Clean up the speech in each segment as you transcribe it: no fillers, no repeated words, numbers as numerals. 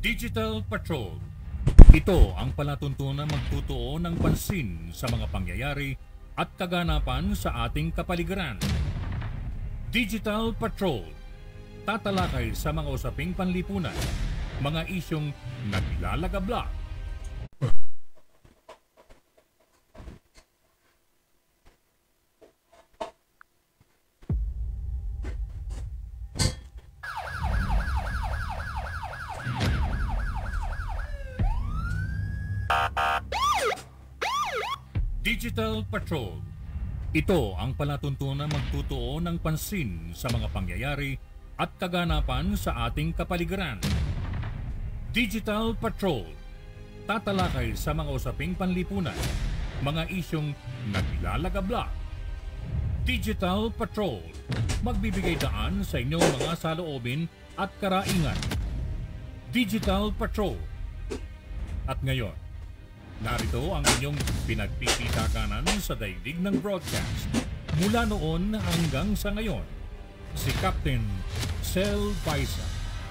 Digital Patrol. Ito ang palatuntunang magtutuo ng pansin sa mga pangyayari at kaganapan sa ating kapaligiran. Digital Patrol. Tatalakay sa mga usaping panlipunan, mga isyong naglalagabla. Digital Patrol. Ito ang palatuntunang magtutuo ng pansin sa mga pangyayari at kaganapan sa ating kapaligiran. Digital Patrol. Tatalakay sa mga usaping panlipunan, mga isyong naglalagabla. Digital Patrol. Magbibigay daan sa inyong mga saloobin at karaingan. Digital Patrol. At ngayon, narito ang inyong pinagpipitakanan sa daigdig ng broadcast. Mula noon hanggang sa ngayon, si Capt.Sel Baysa.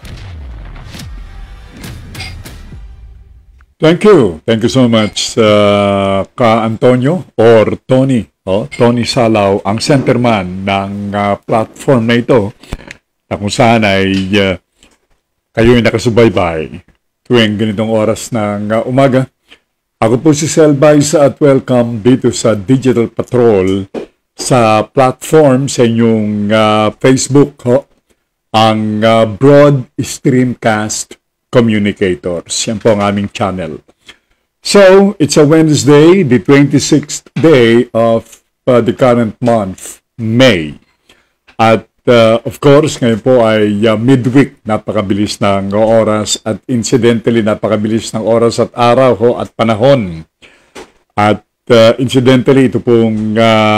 Thank you. Thank you so much, Ka Antonio or Tony. Tony Salaw, ang centerman ng platform na ito na kung saan ay kayo'y nakasubaybay tuwing ganitong oras ng umaga. Ako po si Sel Baysa at welcome dito sa Digital Patrol sa platform sa inyong Facebook, ang Broad Stream Cast Communicators. Yan po ang aming channel. So, it's a Wednesday, the 26th day of the current month, May. At of course, ngayon po ay midweek, napakabilis ng oras at incidentally napakabilis ng oras at araw at panahon. At incidentally, ito pong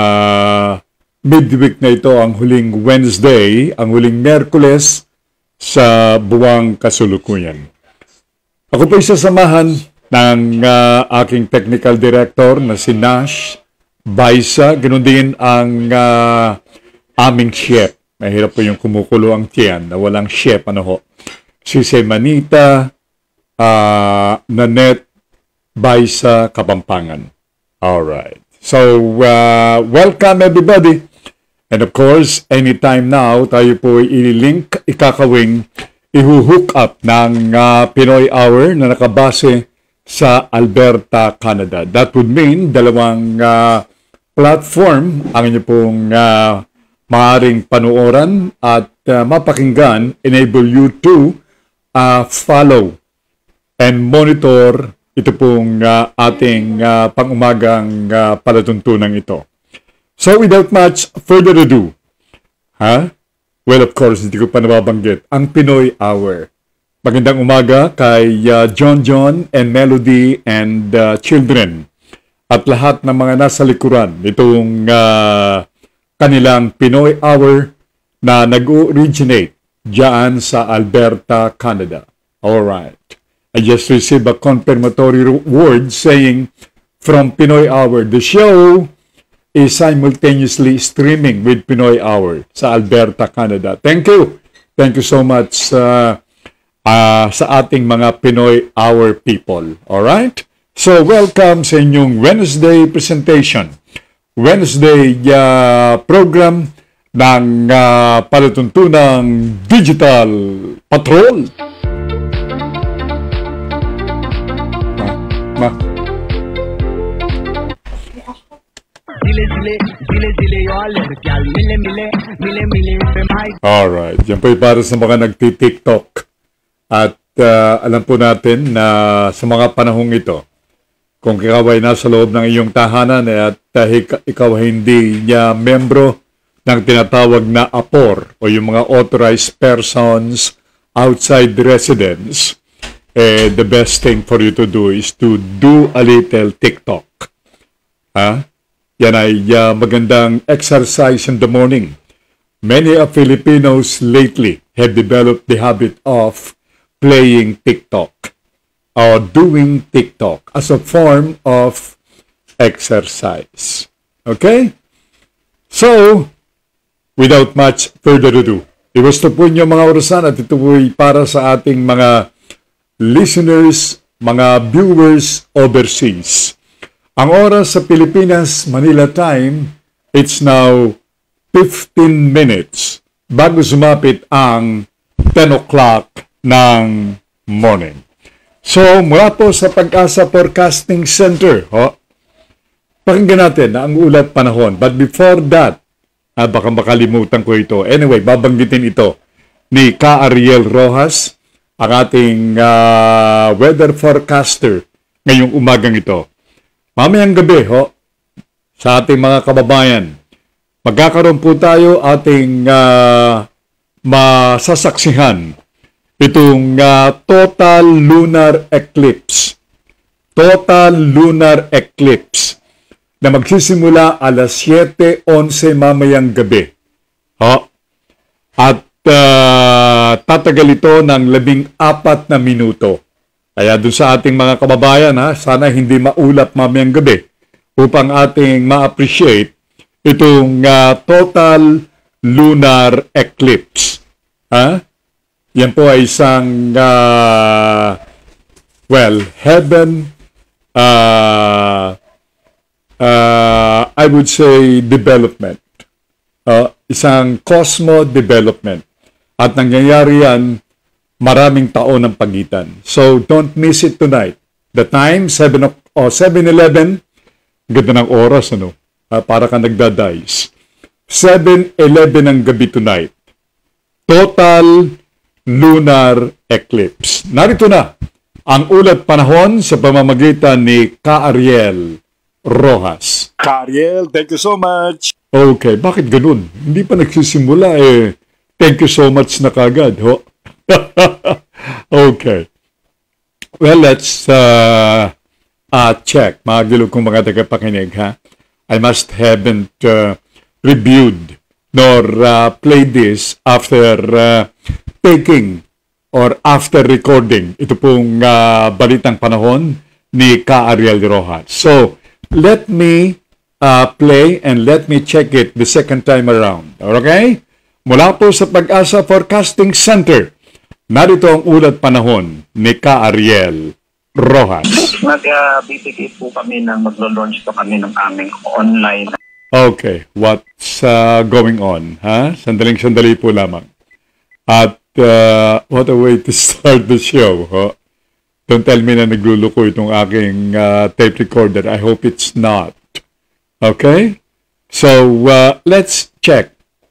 midweek na ito ang huling Wednesday, ang huling Miyerkules sa buwang kasulukuyan. Ako po isasamahan ng aking technical director na si Nash Baysa, ganoon din ang aming chef. Mahirap po yung kumukulo ang tiyan na walang chef, si Semanita Nanette Baysa Kapampangan. Alright. So, welcome everybody. And of course, anytime now, tayo po i-link, ikakawing, ihuhook up ng Pinoy Hour na nakabase sa Alberta, Canada. That would mean dalawang platform ang inyo pong maaaring panuoran at mapakinggan, enable you to follow and monitor ito pong ating pangumagang palatuntunan ito. So without much further ado, well of course, hindi ko pa nababanggit, ang Pinoy Hour. Magandang umaga kay John and Melody and children at lahat ng mga nasa likuran nitong kanilang Pinoy Hour na nag-originate dyan sa Alberta, Canada. Alright. I just received a confirmatory word saying from Pinoy Hour, the show is simultaneously streaming with Pinoy Hour sa Alberta, Canada. Thank you. Thank you so much sa ating mga Pinoy Hour people. Alright? So, welcome sa inyong Wednesday presentation. Wednesday program ng palatuntunang Digital Patrol. Alright, yan po para sa mga nagti-TikTok. At alam po natin na sa mga panahong ito, kung ikaw ay nasa loob ng iyong tahanan at ikaw ay hindi membro ng tinatawag na APOR o yung mga authorized persons outside the residence, the best thing for you to do is to do a little TikTok. Yan ay magandang exercise in the morning. Many of Filipinos lately have developed the habit of playing TikTok or doing TikTok as a form of exercise. Okay? So, without much further ado, iwasto po niyo mga orasan at ito po para sa ating mga listeners, mga viewers overseas. Ang oras sa Pilipinas, Manila time, it's now 15 minutes bago sumapit ang 10 o'clock ng morning. So, mula po sa Pag-asa Forecasting Center, pakinggan natin ang ulat panahon. But before that, baka makalimutan ko ito. Anyway, babanggitin ito ni Ariel Rojas, ang ating weather forecaster ngayong umagang ito. Mamayang gabi, sa ating mga kababayan, magkakaroon po tayo ating masasaksihan itong total lunar eclipse. Total lunar eclipse na magsisimula alas 7:11 mamayang gabi. At tatagal ito ng 14 na minuto. Kaya doon sa ating mga kababayan, sana hindi maulap mamayang gabi upang ating ma-appreciate itong total lunar eclipse. Yan po ay isang, heaven, I would say development. Isang cosmo development. At nangyayari yan, maraming taon ng pagitan. So, don't miss it tonight. The time, 7:11, ganda ng oras, para ka nagdadice. 7:11 ng gabi tonight. Total lunar eclipse. Narito na ang ulat panahon sa pamamagitan ni Ariel Rojas. Ariel, thank you so much. Okay, bakit ganun? Hindi pa nagsisimula Thank you so much na kagad, Okay. Well, let's check. Mga gilog kong mga tagapakinig, I must haven't reviewed nor played this after taking or after recording ito pong balitang panahon ni Ariel Rojas. So, let me play and let me check it the second time around. Okay? Mula po sa Pag-asa Forecasting Center, narito ang ulat panahon ni Ariel Rojas. Magbibigay po kami maglo-launch po kami ng aming online. Okay, what's going on? Sandaling-sandali po lamang. At what a way to start the show. Don't tell me na nagluluko itong aking tape recorder. I hope it's not. Okay? So, let's check.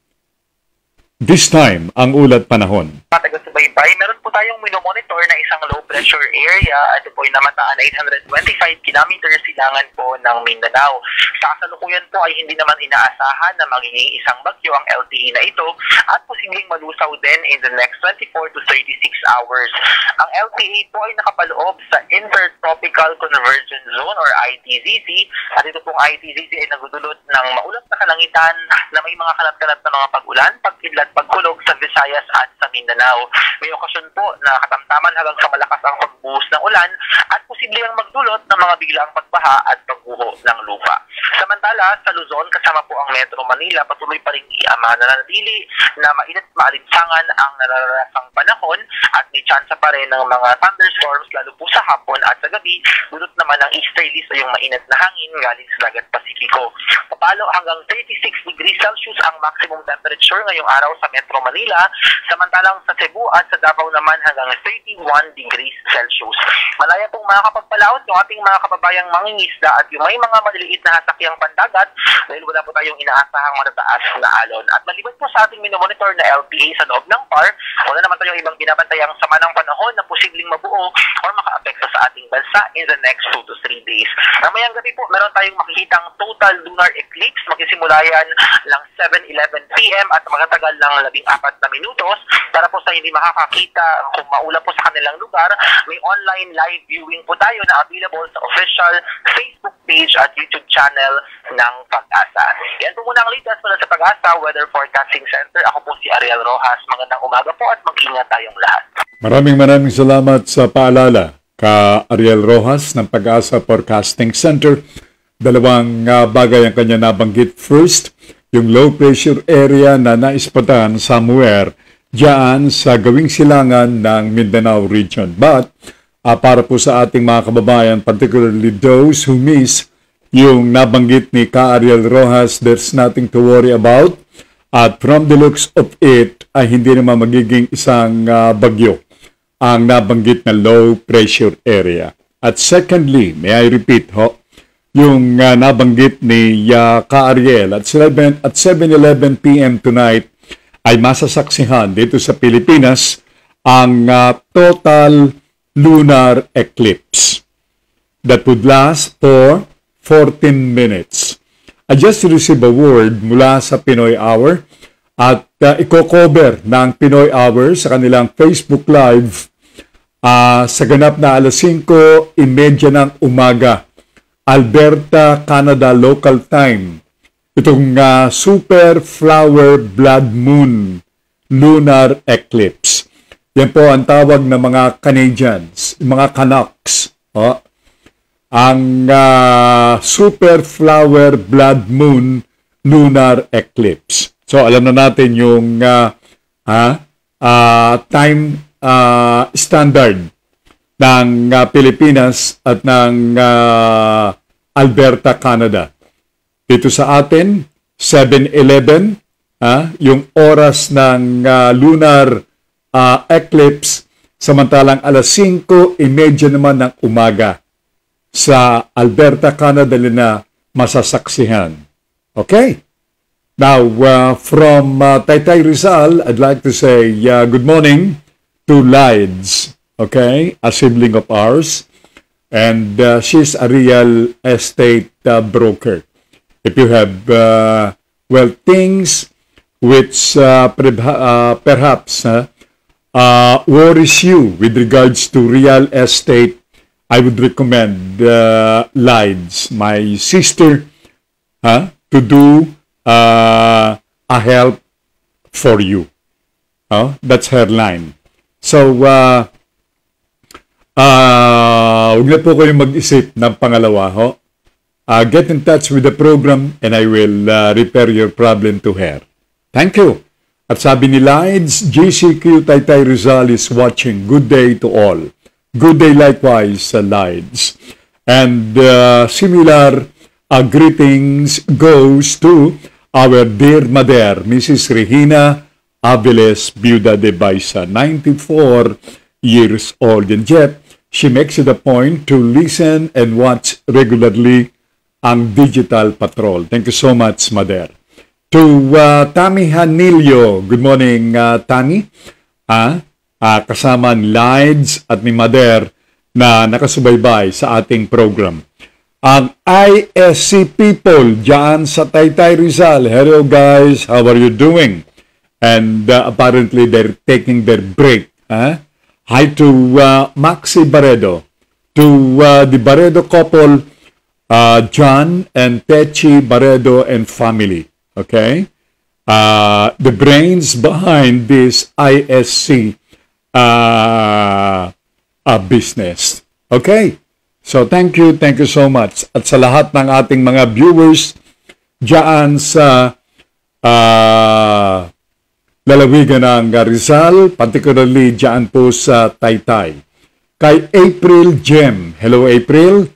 This time, ang ulat panahon. Capt.Sel Baysa, meron po tayong minomonitor na isang low pressure area. Ito po ay namataan 825 kilometers silangan po ng Mindanao. Sa kasalukuyan po ay hindi naman inaasahan na magiging isang bagyo ang LTE na ito at posibleng malusaw din in the next 24 to 36 hours. Ang LTE po ay nakapaloob sa Intertropical Convergence Zone or ITZZ at ito pong ITZZ ay nagdudulot ng maulap na kalangitan na may mga kalat-kalat na mga pag-ulan, pagkidlat, pagkulog sa Visayas at sa Mindanao. May okasyon po na katamtaman hanggang sa malakas ang pagbuhos ng ulan at posibleng magdulot ng mga biglaang pagbaha at pagguho ng lupa. Samantala, sa Luzon, kasama po ang Metro Manila, patuloy pa rin mananatili na mainit maalinsangan ang nararasang panahon at may tsansa pa rin ng mga thunderstorms lalo po sa hapon at sa gabi, dulot naman ng easterlies o yung mainit na hangin galing sa dagat Pasifiko. Papalo hanggang 36 degrees Celsius ang maximum temperature ngayong araw sa Metro Manila, samantalang sa Cebu at sa Davao naman hanggang 31 degrees Celsius. Malaya pong makakapagpalaot yung ating mga kababayang mangingisda at yung may mga maliliit na hasakyang pandagat dahil wala po tayong inaasahang matataas na alon. At maliban po sa ating minomonitor na LPA sa loob ng PAR, wala naman tayong ibang binabantayang sama ng panahon na posibleng mabuo or makaapekto sa ating bansa in the next 2 to 3 days. Mamayang gabi po, meron tayong makikitang total lunar eclipse. Magsisimula yan ng 7:11 p.m. at magtatagal ng 14 na minutos. Para po sa hindi makakakita kung maulap po sa kanilang lugar, may online live viewing po tayo na available sa official Facebook page at YouTube channel ng Pag-asa. Yan po muna ang latest mula sa Pag-asa Weather Forecasting Center. Ako po si Ariel Rojas. Magandang umaga po at mag-ingat tayong lahat. Maraming salamat sa paalala Ariel Rojas ng Pag-asa Forecasting Center. Dalawang bagay ang kanya nabanggit. First, yung low pressure area na naispatan somewhere diyan sa gawing silangan ng Mindanao region. But para po sa ating mga kababayan, particularly those who miss yung nabanggit ni Ka Ariel Rojas, there's nothing to worry about. At from the looks of it, ay hindi naman magiging isang bagyo ang nabanggit na low pressure area. At secondly, may I repeat yung nabanggit ni Ka Ariel at 7:11 p.m. tonight ay masasaksihan dito sa Pilipinas ang total lunar eclipse that would last for 14 minutes. I just received a word mula sa Pinoy Hour at i-cover ng Pinoy Hour sa kanilang Facebook Live sa ganap na alas 5:30 ng umaga, Alberta, Canada local time. Itong Super Flower Blood Moon Lunar Eclipse. Yan po ang tawag ng mga Canadians, mga Canucks. Ang Super Flower Blood Moon Lunar Eclipse. So alam na natin yung time standard ng Pilipinas at ng Alberta, Canada. Dito sa atin, 7:11, yung oras ng lunar eclipse, samantalang alas 5:30 naman ng umaga. Sa Alberta, Canada na masasaksihan. Okay? Now, from Taytay Rizal, I'd like to say good morning to Lides, okay? A sibling of ours. And she's a real estate broker. If you have, things which perhaps worries you with regards to real estate, I would recommend Lides, my sister, to do a help for you. That's her line. So, huwag na po kayong mag-isip ng pangalawa. Get in touch with the program and I will repair your problem to her. Thank you. At sabi ni Lides, GCQ Taytay Rizal is watching. Good day to all. Good day likewise, Lides. And similar greetings goes to our dear mother, Mrs. Regina Aviles Biuda de Baysa, 94 years old. And yet, she makes it a point to listen and watch regularly ang Digital Patrol. Thank you so much, mother. To Tammy Hanilio, good morning, Tammy. Kasama ni Lides at ni Mother na nakasubaybay sa ating program. Ang ISC people dyan sa Taytay Rizal. Hello guys, how are you doing? And apparently they're taking their break. Hi to Maxi Baredo, to the Baredo couple, John and Techi Baredo and family. Okay? The brains behind this ISC business. Okay? So, thank you so much. At sa lahat ng ating mga viewers dyan sa lalawigan ng Rizal, particularly dyan po sa Taytay. Kay April Gem. Hello, April.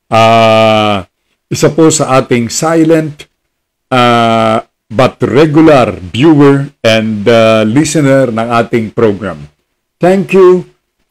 Isa po sa ating silent but regular viewer and listener ng ating program. Thank you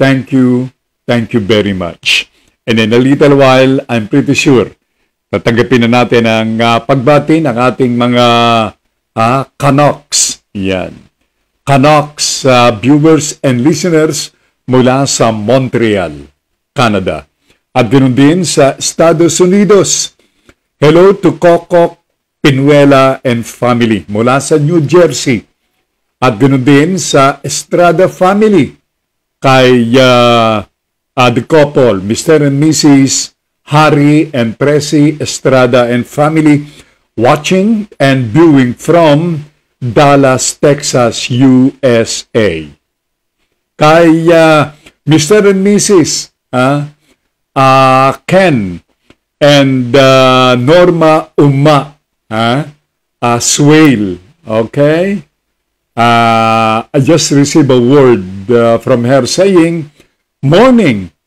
very much. And in a little while, I'm pretty sure, tatanggapin na natin ang pagbati ng ating mga Canucks. Yan. Canucks viewers and listeners mula sa Montreal, Canada. At ganoon din sa Estados Unidos. Hello to Kokok, Pinuela and family mula sa New Jersey. At ganoon din sa Estrada family kay the couple, Mr. and Mrs. Harry and Presi Estrada and family watching and viewing from Dallas, Texas, USA. Kay Mr. and Mrs. Ken and Norma Uma Swale. Okay? I just received a word from her saying, morning,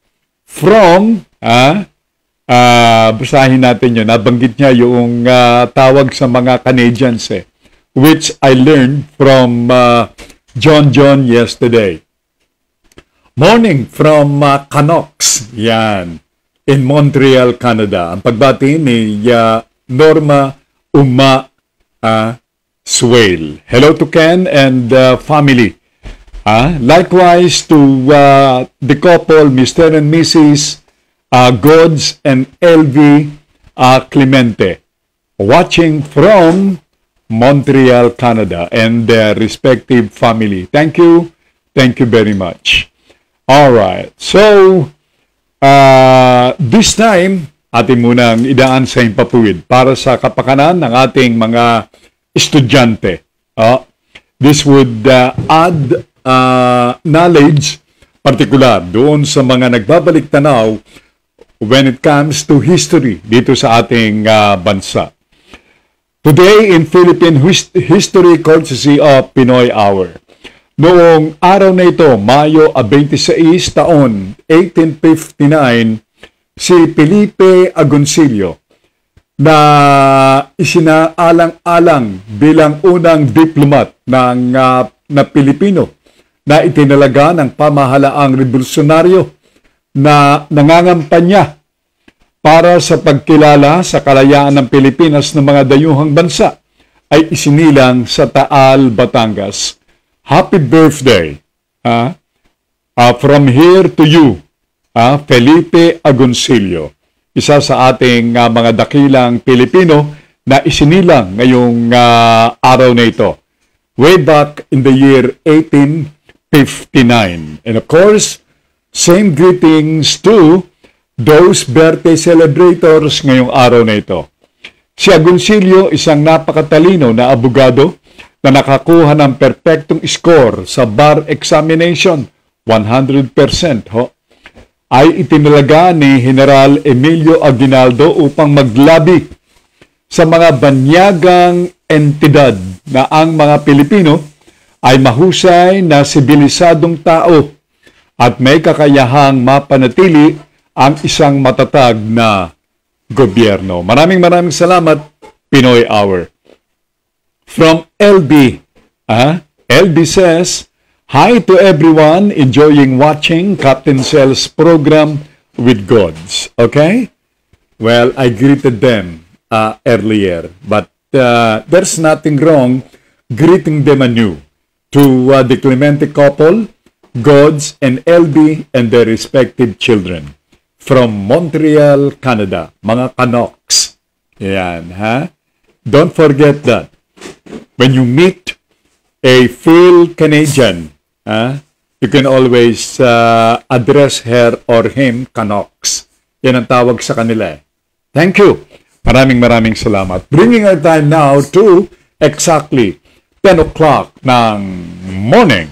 from, basahin natin yun, nabanggit niya yung tawag sa mga Canadians which I learned from John yesterday. Morning from Canucks, yan, in Montreal, Canada. Ang pagbati ni Norma Uma Swale. Hello to Ken and family. Likewise to the couple, Mr. and Mrs. Gods and LV Clemente, watching from Montreal, Canada, and their respective family. Thank you very much. All right, so this time, atin munang idaan sa himpapuwid para sa kapakanan ng ating mga estudyante. This would add knowledge, particular doon sa mga nagbabalik tanaw when it comes to history dito sa ating bansa. Today in Philippine History courtesy of Pinoy Hour. Noong araw na ito, Mayo 26, taon 1859, si Felipe Agoncillo na isinaalang-alang bilang unang diplomat na Pilipino na itinalaga ng pamahalaang revolusyonaryo na nangangampanya para sa pagkilala sa kalayaan ng Pilipinas ng mga dayuhang bansa ay isinilang sa Taal, Batangas. Happy birthday from here to you, Felipe Agoncillo, isa sa ating mga dakilang Pilipino na isinilang ngayong araw na ito, way back in the year 1859. And of course, same greetings to those birthday celebrators ngayong araw na ito. Si Agoncillo, isang napakatalino na abogado na nakakuha ng perfectong score sa bar examination, 100% ay itinalaga ni General Emilio Aguinaldo upang maglabi sa mga banyagang entidad na ang mga Pilipino ay mahusay na sibilisadong tao at may kakayahang mapanatili ang isang matatag na gobyerno. Maraming salamat, Pinoy Hour. From LB, LB says, hi to everyone enjoying watching Capt.Sel's program with Gods. Okay? Well, I greeted them earlier, but there's nothing wrong greeting them anew. To the Clemente couple, Gods and LB and their respective children. From Montreal, Canada, mga Canucks. Yan, Don't forget that. When you meet a full Canadian, you can always address her or him Canucks. Yan ang tawag sa kanila. Thank you. Maraming salamat. Bringing our time now to exactly 10 o'clock ng morning.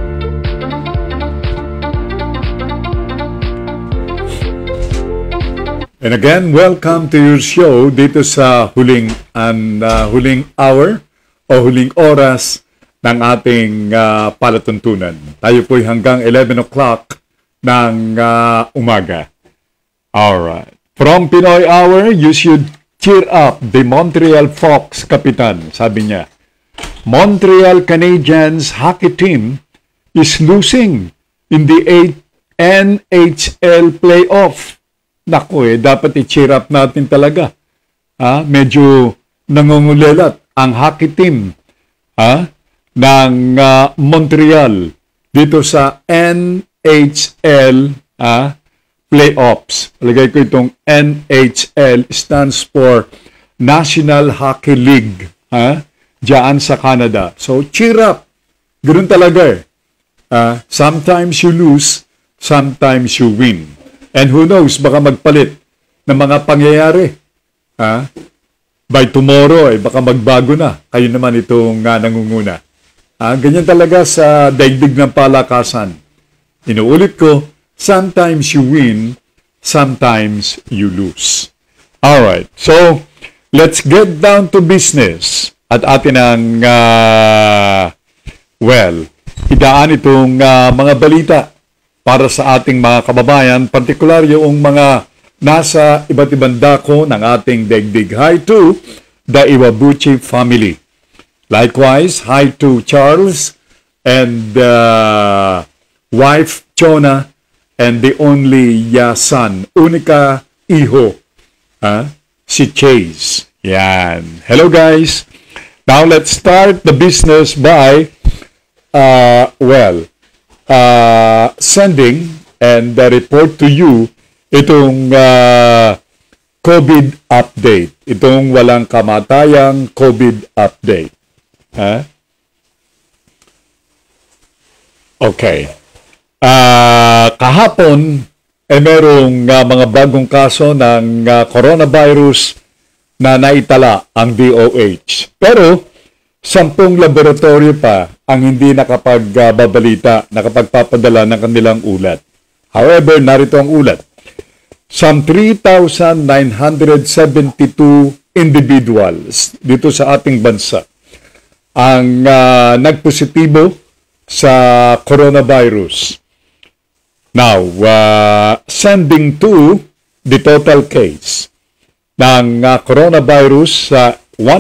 And again, welcome to your show dito sa huling hour o huling oras ng ating palatuntunan. Tayo po'y hanggang 11 o'clock ng umaga. Alright. From Pinoy Hour, you should cheer up the Montreal Fox, Kapitan. Sabi niya, Montreal Canadiens hockey team is losing in the NHL playoff. Naku dapat i-cheer up natin talaga. Medyo nangungulelat ang hockey team ng Montreal dito sa NHL playoffs. Lagay ko itong NHL stands for National Hockey League diyan sa Canada. So cheer up. Ganoon talaga sometimes you lose, sometimes you win. And who knows, baka magpalit ng mga pangyayari. By tomorrow, baka magbago na. Kayo naman itong nangunguna. Ganyan talaga sa daigdig ng palakasan. Inuulit ko, sometimes you win, sometimes you lose. Alright, so let's get down to business. At atin ang, idaan itong mga balita para sa ating mga kababayan, partikular yung mga nasa iba't ibang dako ng ating daigdig. Hi to the Iwabuchi family. Likewise, hi to Charles and wife Chona and the only son, unika iho, si Chase. Yan. Hello guys. Now let's start the business by sending and report to you itong COVID update. Itong walang kamatayang COVID update. Okay. Kahapon, merong mga bagong kaso ng coronavirus na naitala ang DOH. Pero 10 laboratorio pa ang hindi nakapagbabalita, nakapagpapadala ng kanilang ulat. However, narito ang ulat. Some 3,972 individuals dito sa ating bansa ang nagpositibo sa coronavirus. Now, sending to the total case ng coronavirus sa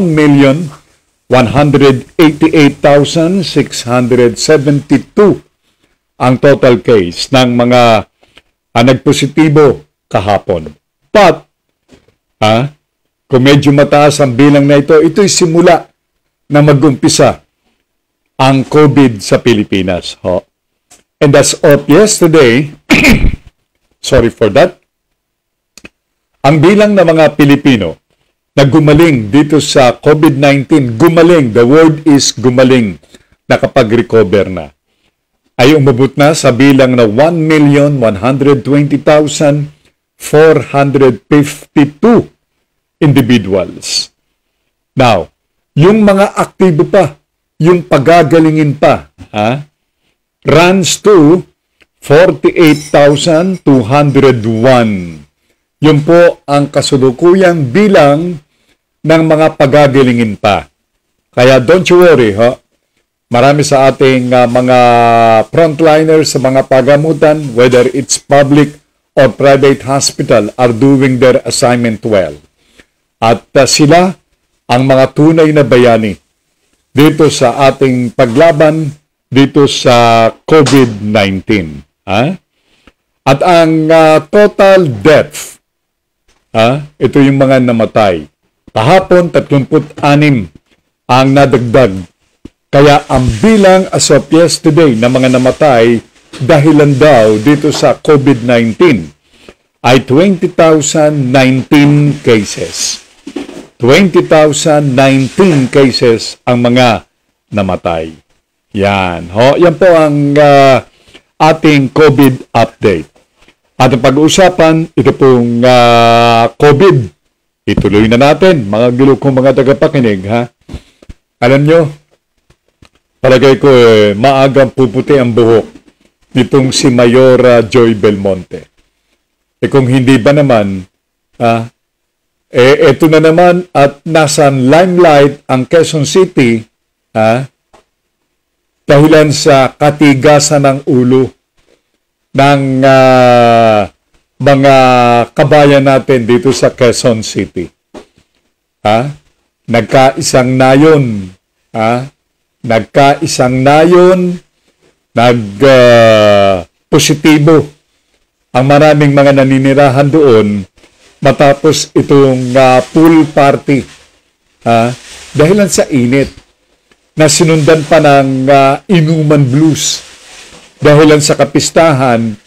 1,188,672 ang total case ng mga nagpositibo kahapon. But, kung medyo mataas ang bilang na ito, ito'y simula na mag-umpisa ang COVID sa Pilipinas. And as of yesterday, sorry for that, ang bilang ng mga Pilipino na gumaling dito sa COVID-19, gumaling, the word is gumaling, nakapag-recover na, ay umabot na sa bilang na 1,120,452 individuals. Now, yung mga aktibo pa, yung pagagalingin pa, runs to 48,201. Yun po ang kasulukuyang bilang ng mga pagagalingin pa. Kaya don't you worry, marami sa ating mga frontliners sa mga pagamutan, whether it's public or private hospital, are doing their assignment well. At sila ang mga tunay na bayani dito sa ating paglaban dito sa COVID-19. At ang total death, ito yung mga namatay. Kahapon, 36 ang nadagdag. Kaya ang bilang as of yesterday na mga namatay dahilan daw dito sa COVID-19 ay 20,019 cases. 20,019 cases ang mga namatay. Yan. Yan po ang ating COVID update. At ang pag-uusapan, ito pong COVID. Ituloy na natin, mga gilukong mga tagapakinig. Alam nyo, palagay ko maagang puputi ang buhok nitong si Mayor Joy Belmonte. Kung hindi ba naman, ito na naman at nasa limelight ang Quezon City, dahilan sa katigasan ng ulo ng mga kabayan natin dito sa Quezon City. Nagkaisang nayon. Nagkaisang nayon. Positibo ang maraming mga naninirahan doon matapos itong pool party. Dahilan sa init na sinundan pa ng inuman blues dahilan sa kapistahan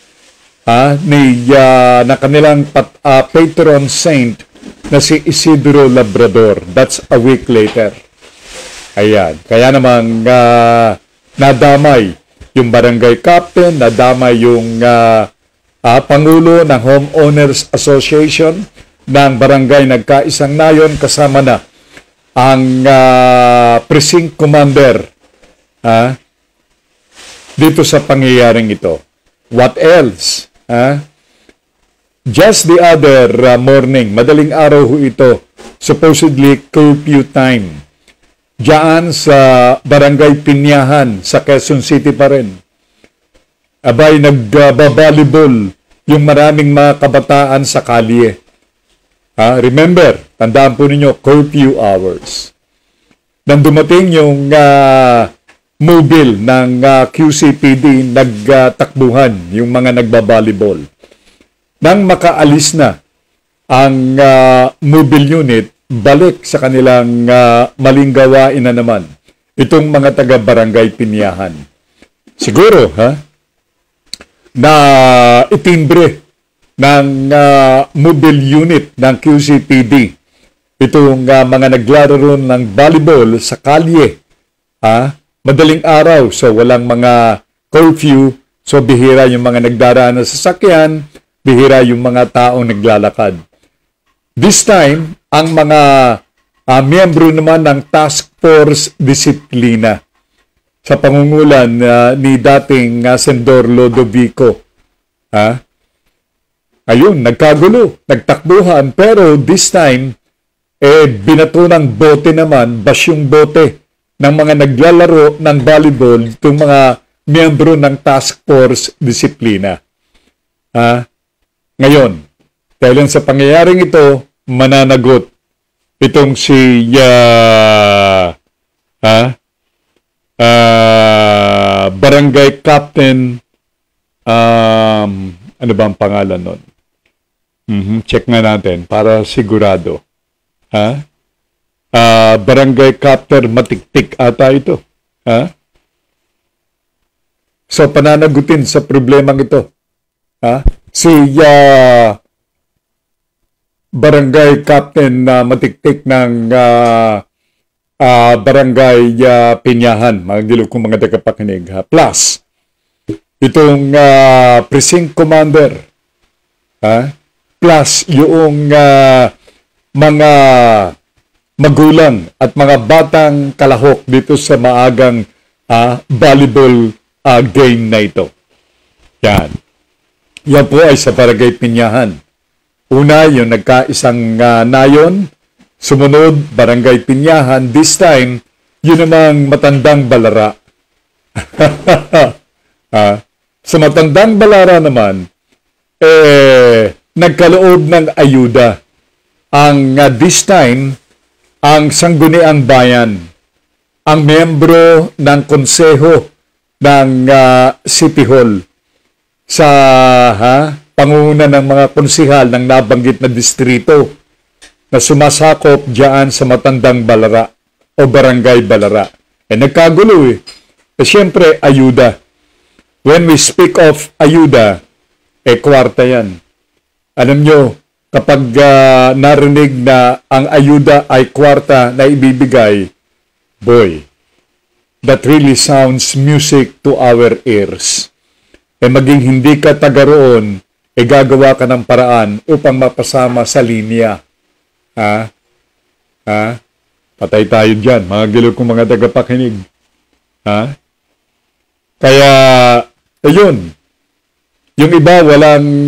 na kanilang patron saint na si Isidro Labrador. That's a week later. Ayan. Kaya namang nadamay yung barangay captain, nadamay yung pangulo ng Homeowners Association ng barangay Nagkaisang Nayon, kasama na ang precinct commander dito sa pangyayaring ito. What else? Just the other morning, madaling araw ho ito, supposedly curfew time. Diyan sa Barangay Pinyahan sa Quezon City pa rin. abay nagbabalibol yung maraming mga kabataan sa kalye. Remember, tandaan po ninyo, curfew hours. Nang dumating yung mobile ng QCPD, nagtakbuhan yung mga nagbabalibol. Nang makaalis na ang mobile unit, balik sa kanilang maling gawain na naman itong mga taga-barangay Pinyahan. Siguro, na itimbre ng mobile unit ng QCPD itong mga naglalaro ng volleyball sa kalye. Madaling araw, so walang mga curfew, so bihira yung mga nagdaraan ng sasakyan, bihira yung mga taong naglalakad. This time, ang mga miyembro naman ng Task Force Disiplina sa pangungulan ni dating Sendor Lodovico. Ayun, nagkagulo, nagtakbuhan, pero this time, binato ng bote naman, basyong bote ng mga naglalaro ng volleyball itong mga miyembro ng Task Force Disiplina. Ngayon, dahil sa pangyayaring ito, mananagot itong si Barangay Captain, ano ba ang pangalan nun? Check nga natin para sigurado. Barangay Captain Matiktik ata ito. So, pananagutin sa problemang ito. Si Barangay Captain Matiktik ng Barangay Pinyahan, mga gilog kong mga tagapakinig. Plus, itong Precinct Commander. Plus, yung mga magulang at mga batang kalahok dito sa maagang volleyball game na ito. Yan. Yan po ay sa Barangay Pinyahan. Una, yung nagkaisang nayon. Sumunod, Barangay Pinyahan. This time, yun namang matandang balara. Sa matandang balara naman, nagkaloob ng ayuda. Ang this time, ang Sangguniang Bayan, ang membro ng konseho ng City Hall sa pangunguna ng mga konsihal ng nabanggit na distrito na sumasakop diyan sa Matandang Balara o Barangay Balara. Nagkagulo siyempre, ayuda. When we speak of ayuda, kwarta yan. Alam nyo, kapag narinig na ang ayuda ay kwarta na ibibigay, boy, that really sounds music to our ears. Maging hindi ka taga roon, gagawa ka ng paraan upang mapasama sa linya. Patay tayo dyan, mga gilog kong mga tagapakinig. Kaya, ayun, yung iba walang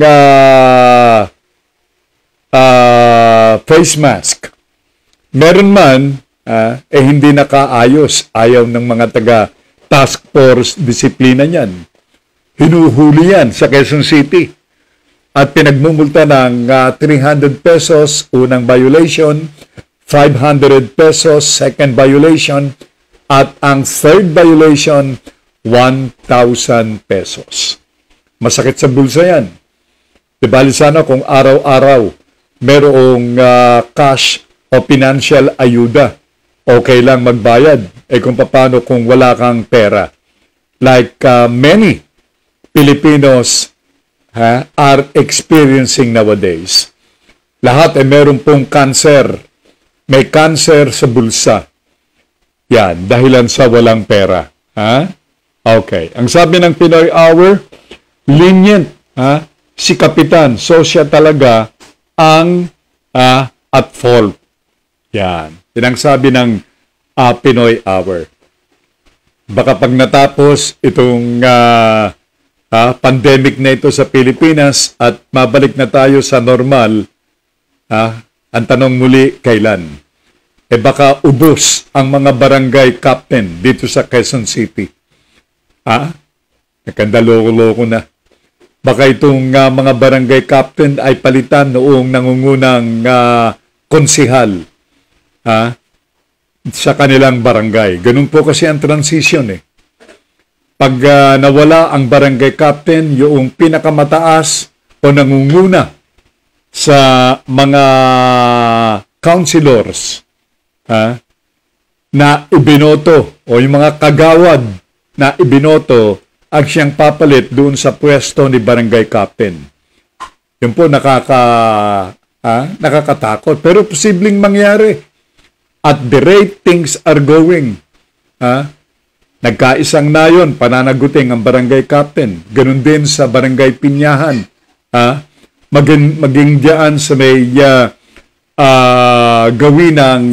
face mask. Meron man, hindi nakaayos. Ayaw ng mga taga task force disiplina niyan. Hinuhuli yan sa Quezon City. At pinagmumulta ng 300 pesos, unang violation, 500 pesos, second violation, at ang third violation, 1,000 pesos. Masakit sa bulsa yan. Di bali sana kung araw-araw merong cash o financial ayuda, okay lang magbayad. Kung paano kung wala kang pera. Like many Filipinos are experiencing nowadays. Lahat ay meron pong cancer. May cancer sa bulsa. Yan, dahilan sa walang pera. Okay. Ang sabi ng Pinoy Hour, lenient. Si Kapitan, so siya talaga ang at fault. Yan. Yan ang sabi ng Pinoy Hour. Baka pag natapos itong pandemic na ito sa Pilipinas at mabalik na tayo sa normal, ang tanong muli, kailan? Baka ubos ang mga barangay captain dito sa Quezon City. Nakandaloko-loko na. Baka itong mga barangay captain ay palitan noong nangungunang konsehal sa kanilang barangay. Ganun po kasi ang transition eh. Pag nawala ang barangay captain, yung pinakamataas o nangunguna sa mga councilors na ibinoto o yung mga kagawad na ibinoto ang siyang papalit doon sa pwesto ni barangay captain. Yun po nakakatakot. Pero posibleng mangyari. At the rate things are going. Nagkaisang nayon, pananaguting ang barangay captain. Ganun din sa barangay Pinyahan. Maging diyan sa may gawin ng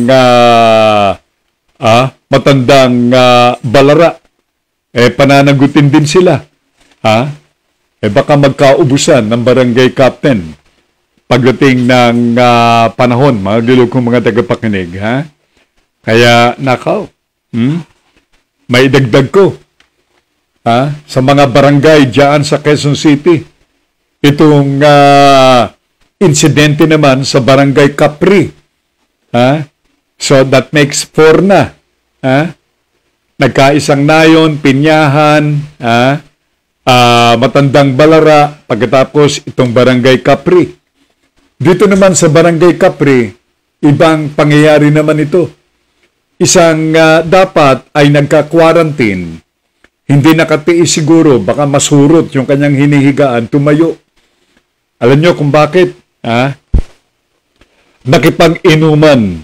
matandang balara. Pananagutin din sila. Baka magkaubusan ng barangay captain pagdating ng panahon, mga dilukong mga tagapakinig. Kaya, nakaw, may dagdag ko sa mga barangay dyan sa Quezon City. Itong insidente naman sa barangay Capri. So, that makes 4 na. Nagkaisang nayon, Pinyahan, matandang balara, pagkatapos itong barangay Capri. Dito naman sa barangay Capri, ibang pangyayari naman ito. Isang dapat ay nagka-quarantine, hindi nakatiis siguro, baka masurot yung kanyang hinihigaan, tumayo. Alam nyo kung bakit? Nakipag-inuman.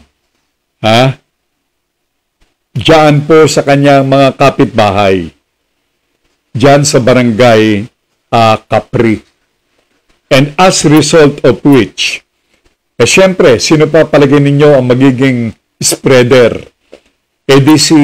Diyan po sa kanyang mga kapitbahay. Diyan sa barangay Capri. And as result of which, syempre, sino pa palagay ninyo ang magiging spreader? Di si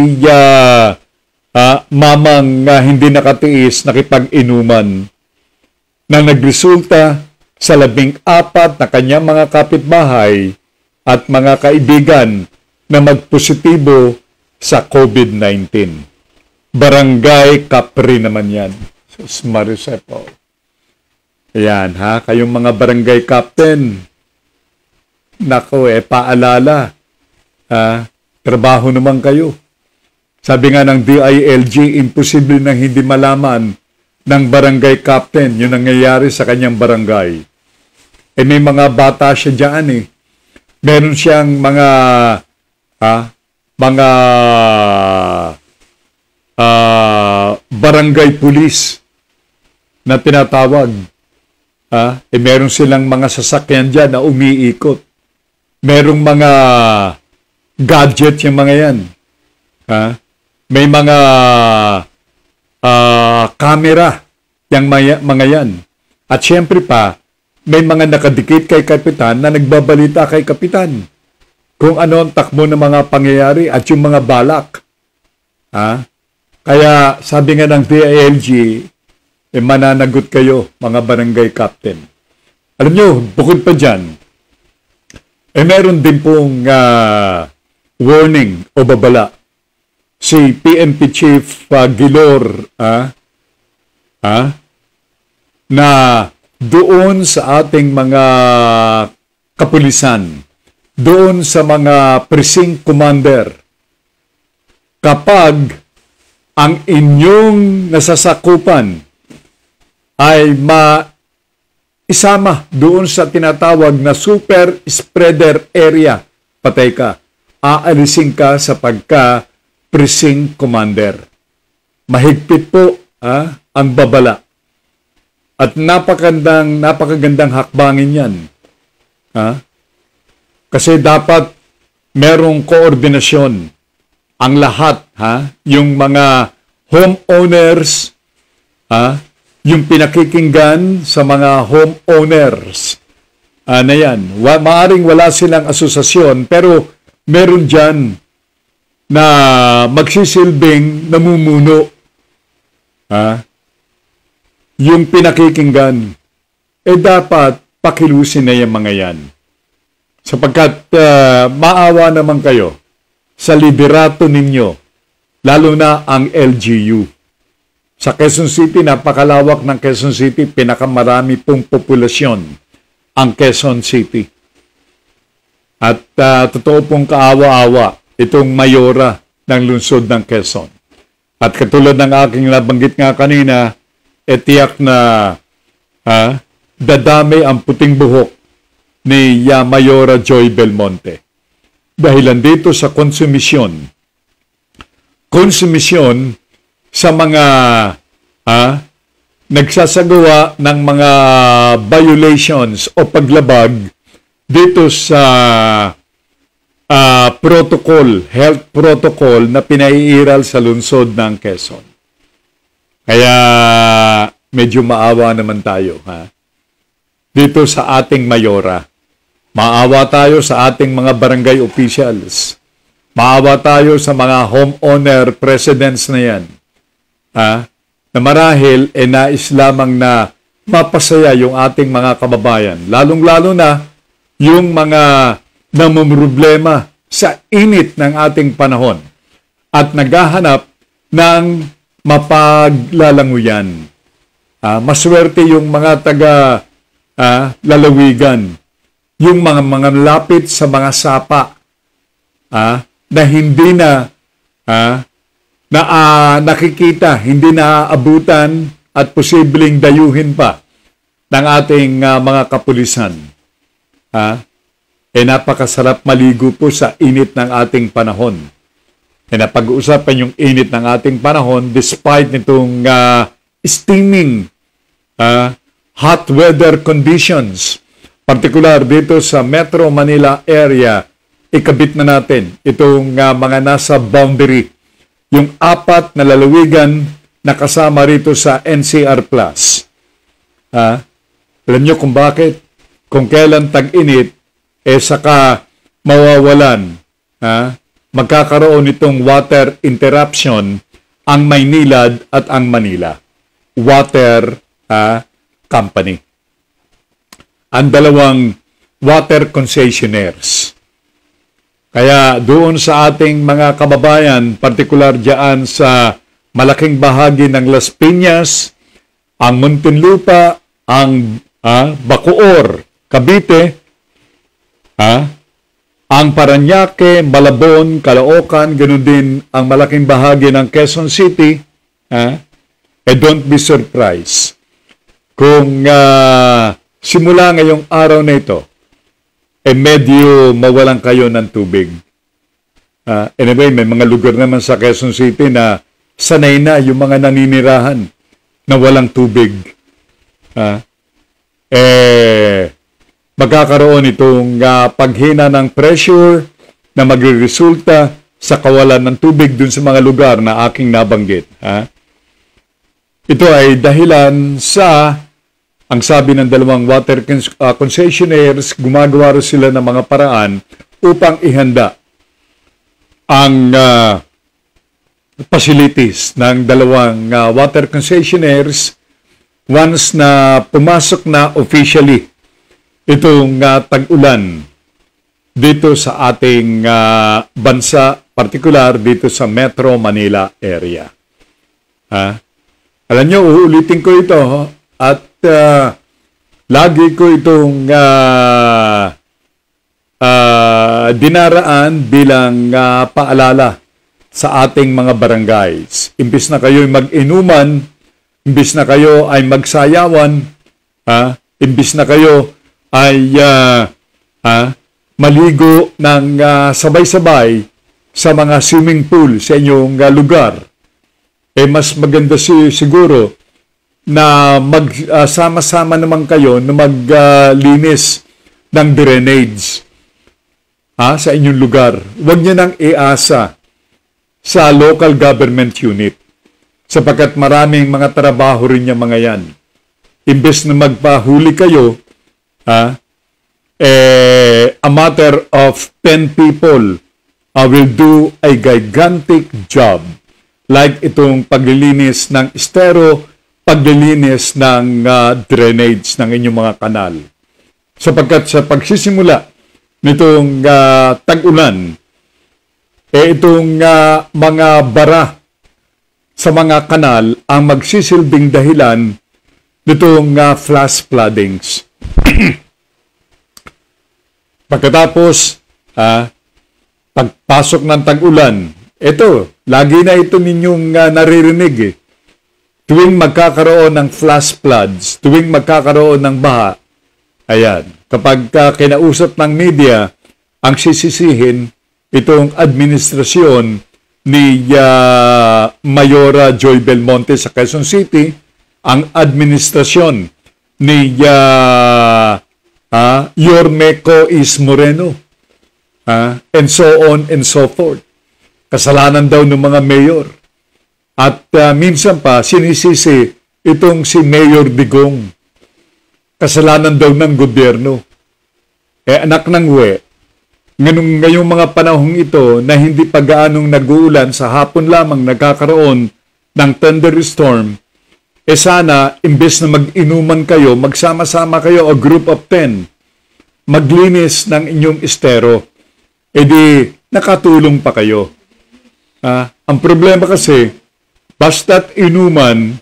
mamang hindi nakatiis, nakipag-inuman na nagresulta sa 14 na kanyang mga kapitbahay at mga kaibigan na magpositibo sa COVID-19. Barangay Capri naman yan. Sus Marisepo. Ayan kayong mga barangay captain. Nako paalala. Trabaho naman kayo. Sabi nga ng DILG, imposible nang hindi malaman ng barangay captain yung nangyayari sa kanyang barangay. May mga bata siya dyan Meron siyang mga barangay police na tinatawag. Meron silang mga sasakyan dyan na umiikot. Merong mga gadget yung mga yan. May mga camera yung mga yan. At syempre pa, may mga nakadikit kay kapitan na nagbabalita kay kapitan kung ano ang takbo ng mga pangyayari at yung mga balak. Kaya sabi nga ng DILG, mananagot kayo, mga barangay captain. Alam nyo, bukod pa dyan, meron din pong warning o babala. Si PNP Chief Gilor na doon sa ating mga kapulisan, doon sa mga precinct commander, kapag ang inyong nasasakupan ay isama doon sa tinatawag na super spreader area, patay ka. Aalisin ka sa pagka-precinct commander. Mahigpit po ang babala. At napakagandang hakbangin yan. Kasi dapat merong koordinasyon ang lahat, yung mga homeowners, yung pinakikinggan sa mga homeowners na yan. Maaring wala silang asosasyon, pero meron dyan na magsisilbing namumuno. Yung pinakikinggan, dapat pakilusin na yung mga yan. Sapagkat maawa naman kayo sa liderato ninyo, lalo na ang LGU. Sa Quezon City, napakalawak ng Quezon City, pinakamarami pong populasyon ang Quezon City. At totoo pong kaawa-awa itong mayora ng lungsod ng Quezon. At katulad ng aking nabanggit nga kanina, tiyak na dadami ang puting buhok ni Mayora Joy Belmonte. Dahilan dito sa konsumisyon sa mga nagsasagawa ng mga violations o paglabag dito sa health protocol na pinaiiral sa lungsod ng Quezon. Kaya medyo maawa naman tayo dito sa ating mayora. Maawa tayo sa ating mga barangay officials. Maawa tayo sa mga homeowner presidents na yan. Na marahil nais lamang na mapasaya yung ating mga kababayan. Lalong-lalo na yung mga namumroblema sa init ng ating panahon at naghahanap ng mapaglalanguyan. Maswerte yung mga taga lalawigan, yung mga lapit sa mga sapa na hindi na nakikita, hindi na aabutan at posibleng dayuhin pa ng ating mga kapulisan. Napakasarap maligo po sa init ng ating panahon. Napag-uusapan yung init ng ating panahon despite nitong steaming hot weather conditions. Particular dito sa Metro Manila area, ikabit na natin itong mga nasa boundary. Yung 4 na lalawigan na kasama rito sa NCR+. Alam nyo kung bakit? Kung kailan tag-init, saka mawawalan, magkakaroon itong water interruption ang Maynilad at ang Manila. Water company. Ang dalawang water concessionaires. Kaya doon sa ating mga kababayan, partikular dyan sa malaking bahagi ng Las Piñas, ang Muntinlupa, ang Bacoor, Cavite, ang Parañaque, Malabon, Caloocan, ganoon din ang malaking bahagi ng Quezon City, don't be surprised kung simula ngayong araw na ito, medyo mawalan kayo ng tubig. Anyway, may mga lugar naman sa Quezon City na sanay na yung mga naninirahan na walang tubig. Magkakaroon itong paghina ng pressure na magresulta sa kawalan ng tubig dun sa mga lugar na aking nabanggit. Ito ay dahilan sa, ang sabi ng dalawang water concessionaires, gumagawa sila ng mga paraan upang ihanda ang facilities ng dalawang water concessionaires once na pumasok na officially itong tag-ulan dito sa ating bansa, particular dito sa Metro Manila area. Alam nyo, uulitin ko ito at lagi ko itong dinaraan bilang paalala sa ating mga barangays. Imbis na kayo'y mag-inuman, imbis na kayo ay magsayawan, imbis na kayo ay maligo ng sabay-sabay sa mga swimming pool sa inyong lugar, mas maganda siguro na magsama-sama naman kayo na maglinis ng drainage sa inyong lugar. Huwag nyo nang iasa sa local government unit sapagkat maraming mga trabaho rin yung mga yan. Imbes na magpahuli kayo, a matter of 10 people will do a gigantic job like itong paglilinis ng estero, paglilinis ng drainage ng inyong mga kanal. Sapagkat sa pagsisimula nitong tag-ulan, itong mga bara sa mga kanal ang magsisilbing dahilan nitong flash floodings. Pagkatapos, pagpasok ng tag-ulan, ito, lagi na ito ninyong naririnig eh. Tuwing magkakaroon ng flash floods, tuwing magkakaroon ng baha, ayan, kapag kinausap ng media, ang sisisihin itong administrasyon ni Mayora Joy Belmonte sa Quezon City, ang administrasyon ni Yormeco Is Moreno, and so on and so forth. Kasalanan daw ng mga mayor. At minsan pa, sinisisi itong si Mayor Digong. Kasalanan daw ng gobyerno. Anak ng we, ngayong mga panahong ito na hindi pa gaanong nag-uulan, sa hapon lamang nagkakaroon ng thunderstorm, sana, imbes na mag-inuman kayo, magsama-sama kayo, a group of 10, maglinis ng inyong estero, di nakatulong pa kayo. Ang problema kasi, basta't inuman,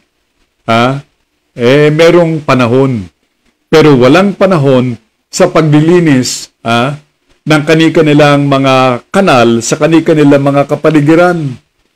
merong panahon. Pero walang panahon sa paglilinis ng kani-kanilang mga kanal sa kani-kanilang mga kapaligiran.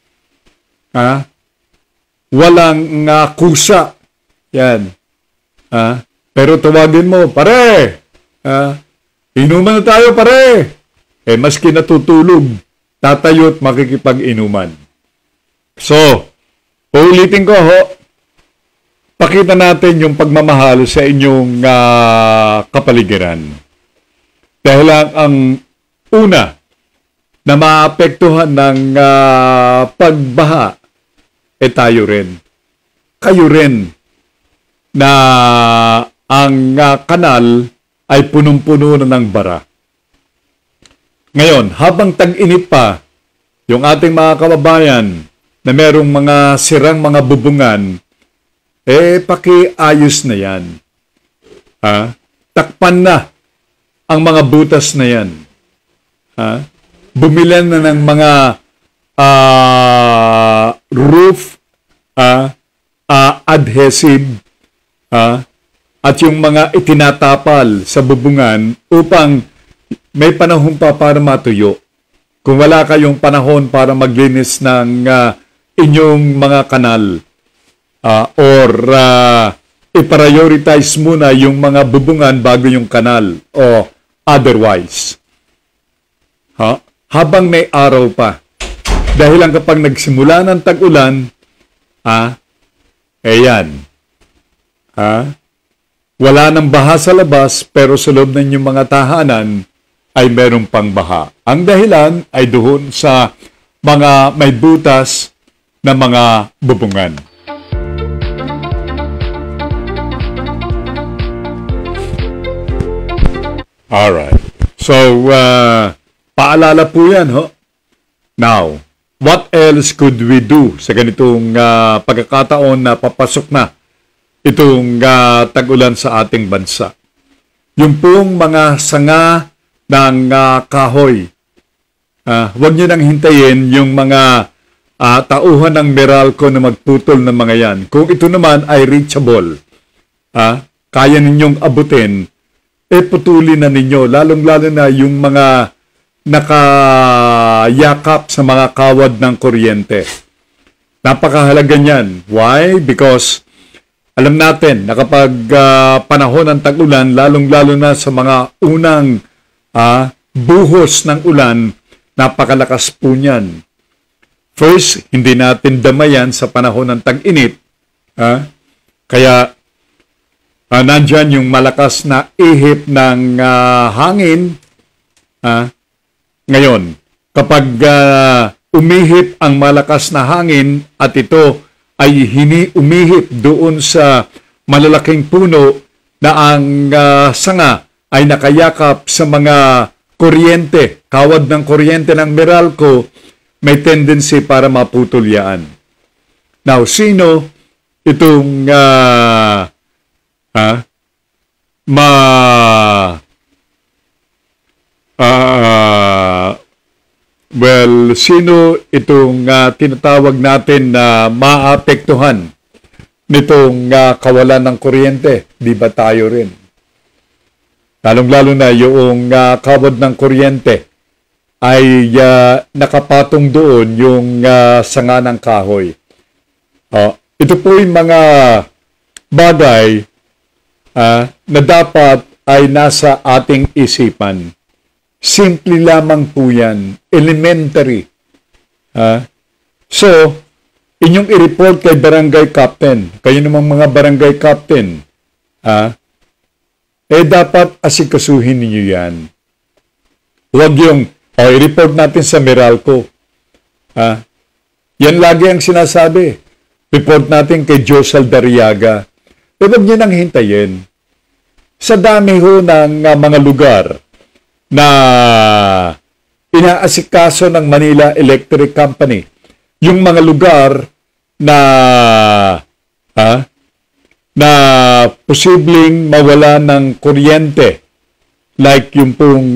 Walang kusa. Yan. Pero tawagin mo, pare! Inuman na tayo, pare! Maski natutulog, tatayo't makikipag-inuman. So, uulitin ko ho, pakita natin yung pagmamahal sa inyong kapaligiran. Dahil ang una na maapektuhan ng pagbaha, tayo rin. Kayo rin na ang kanal ay punong-puno na ng bara. Ngayon, habang tag-init pa, yung ating mga kababayan na merong mga sirang mga bubungan, pakiayos na yan. Takpan na ang mga butas na yan. Bumilan na ng mga roof adhesive at yung mga itinatapal sa bubungan upang may panahon pa para matuyo. Kung wala kayong panahon para maglinis ng inyong mga kanal or i-prioritize muna yung mga bubungan bago yung kanal o otherwise. Habang may araw pa. Dahil lang kapag nagsimula ng tag-ulan, wala nang baha sa labas pero sa loob ng inyong mga tahanan ay merong pang baha. Ang dahilan ay doon sa mga may butas na mga bubungan. Alright. So, paalala po yan, ho? Now, what else could we do sa ganitong pagkakataon na papasok na itong tag-ulan sa ating bansa? Yung pong mga sanga ng kahoy. Huwag nyo nang hintayin yung mga tauhan ng Meralco na magputol ng mga yan. Kung ito naman ay reachable, kaya ninyong abutin, putulin na ninyo. Lalong-lalo na yung mga nakayakap sa mga kawad ng kuryente. Napakahalaga niyan. Why? Because alam natin na kapag panahon ng tag-ulan, lalong-lalo na sa mga unang buhos ng ulan, napakalakas po niyan. First, hindi natin damayan sa panahon ng tag-init. Kaya, nandyan yung malakas na ihip ng hangin. Ngayon, kapag umihip ang malakas na hangin at ito ay umihip doon sa malalaking puno na ang sanga ay nakayakap sa mga kuryente, kawad ng kuryente ng Meralco, may tendency para maputol yan. Now, sino itong sino itong tinatawag natin na maapektuhan nitong kawalan ng kuryente? Di ba tayo rin? Lalong-lalo na yung kawad ng kuryente ay nakapatong doon yung sanga ng kahoy. Ito po yung mga bagay na dapat ay nasa ating isipan. Simple lamang po yan. Elementary. So, inyong i-report kay barangay captain. Kayo namang mga barangay captain. Dapat asikasuhin ninyo yan. Huwag yung, i-report natin sa Meralco. Yan lagi ang sinasabi. Report natin kay Josel Dariaga. Huwag nyo nang hintayin. Sa dami ho ng mga lugar na inaasikaso ng Manila Electric Company. Yung mga lugar na posibleng mawala ng kuryente. Like yung pong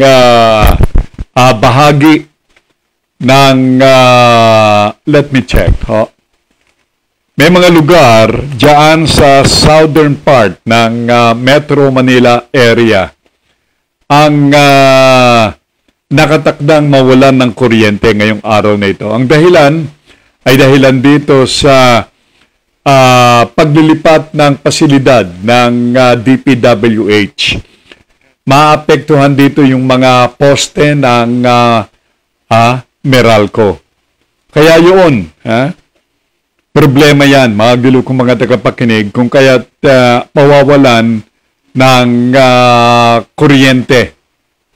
bahagi ng, let me check. May mga lugar dyan sa southern part ng Metro Manila area ang nakatakdang mawalan ng kuryente ngayong araw na ito. Ang dahilan ay dahilan dito sa paglilipat ng pasilidad ng DPWH. Maapektuhan dito yung mga poste ng Meralco. Kaya yun, problema yan, mga gulo kong mga tagapakinig, kung kaya't mawawalan ng kuryente.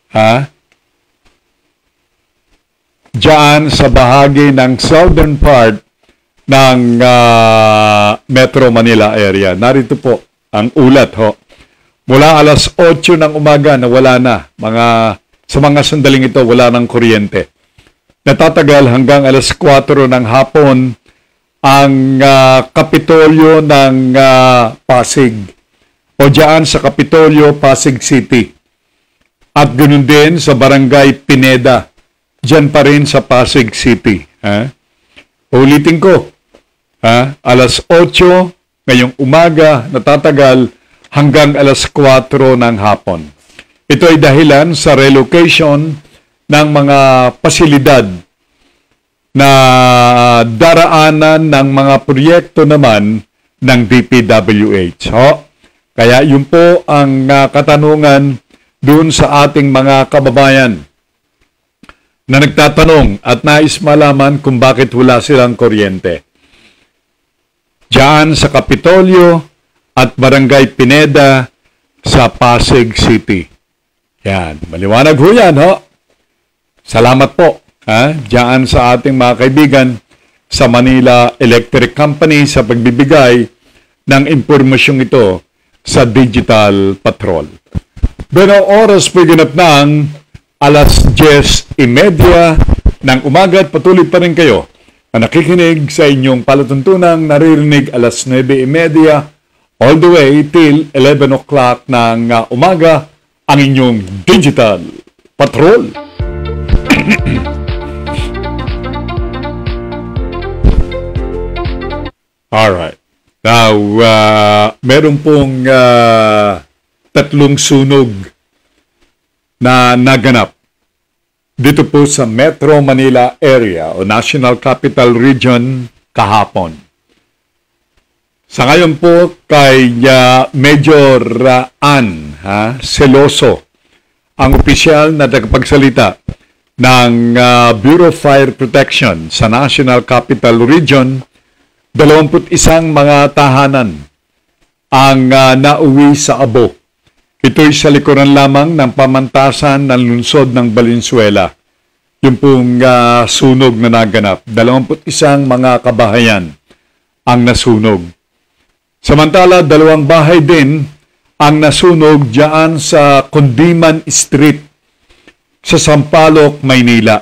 Diyan sa bahagi ng southern part ng Metro Manila area. Narito po ang ulat ho. Mula alas 8 ng umaga na wala na. Sa mga sandaling ito wala ng kuryente. Natatagal hanggang alas 4 ng hapon ang Kapitolyo ng Pasig. O diyan sa Kapitolyo, Pasig City. At ganoon din sa Barangay Pineda. Diyan pa rin sa Pasig City. Ulitin ko. Alas 8 ngayong umaga, natatagal hanggang alas 4 ng hapon. Ito ay dahilan sa relocation ng mga pasilidad na daraanan ng mga proyekto naman ng DPWH. Kaya yun po ang katanungan doon sa ating mga kababayan na nagtatanong at nais malaman kung bakit wala silang kuryente. Diyan sa Kapitolyo at Barangay Pineda sa Pasig City. Yan, maliwanag ho yan, Salamat po, diyan sa ating mga kaibigan sa Manila Electric Company sa pagbibigay ng impormasyong ito sa Digital Patrol. Pero oras po ganap ng alas 10:30 ng umaga at patuloy pa rin kayo na nakikinig sa inyong palatuntunang naririnig alas 9:30 all the way till 11 o'clock ng umaga ang inyong Digital Patrol. Alright. Now, meron pong tatlong sunog na naganap dito po sa Metro Manila area o National Capital Region kahapon. Sa ngayon po kay Major Ann Celoso, ang opisyal na tagapagsalita ng Bureau of Fire Protection sa National Capital Region, 21 mga tahanan ang nauwi sa abo. Ito'y sa likuran lamang ng pamantasan ng lungsod ng Valenzuela. Yung pong sunog na naganap. 21 mga kabahayan ang nasunog. Samantala, 2 bahay din ang nasunog diyan sa Condiman Street sa Sampaloc, Maynila.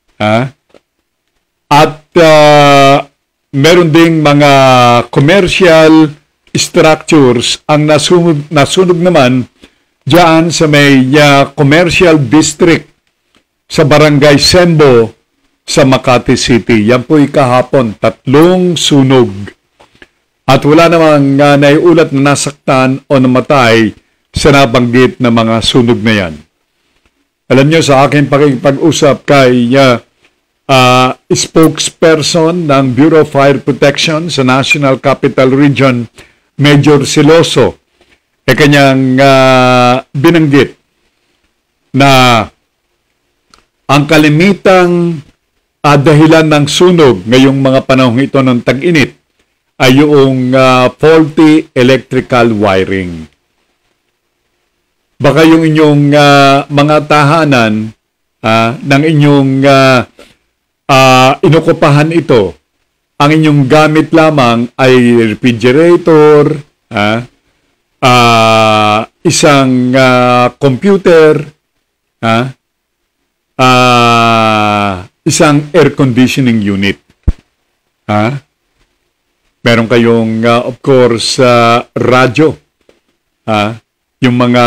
At meron ding mga commercial structures ang nasunog naman diyan sa may commercial district sa Barangay Sembo sa Makati City. Yan po'y kahapon, 3 sunog. At wala namang naiulat na nasaktan o namatay sa nabanggit na mga sunog na yan. Alam nyo, sa aking pakikipag-usap kay spokesperson ng Bureau of Fire Protection sa National Capital Region, Major Siloso, kanyang binanggit na ang kalimitang dahilan ng sunog ngayong mga panahong ito ng tag-init ay yung faulty electrical wiring. Baka yung inyong mga tahanan ng inyong inokupahan ito, ang inyong gamit lamang ay refrigerator, isang computer, isang air conditioning unit. Meron kayong, of course, radyo. Yung mga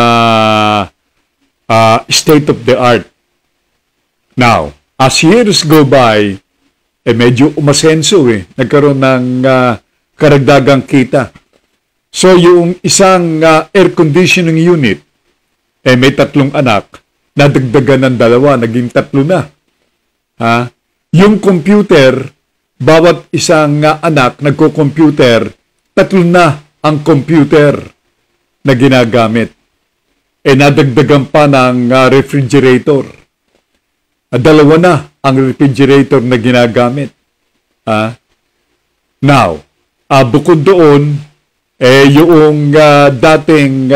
state of the art. Now, as years go by, medyo umasenso nagkaroon ng karagdagang kita. So, yung isang air conditioning unit, may 3 anak, nadagdagan ng 2, naging 3 na. Yung computer, bawat isang anak nagko-computer, 3 na ang computer na ginagamit. Nadagdagan pa ng refrigerator. 2 na ang refrigerator na ginagamit. Now, bukod doon, yung dating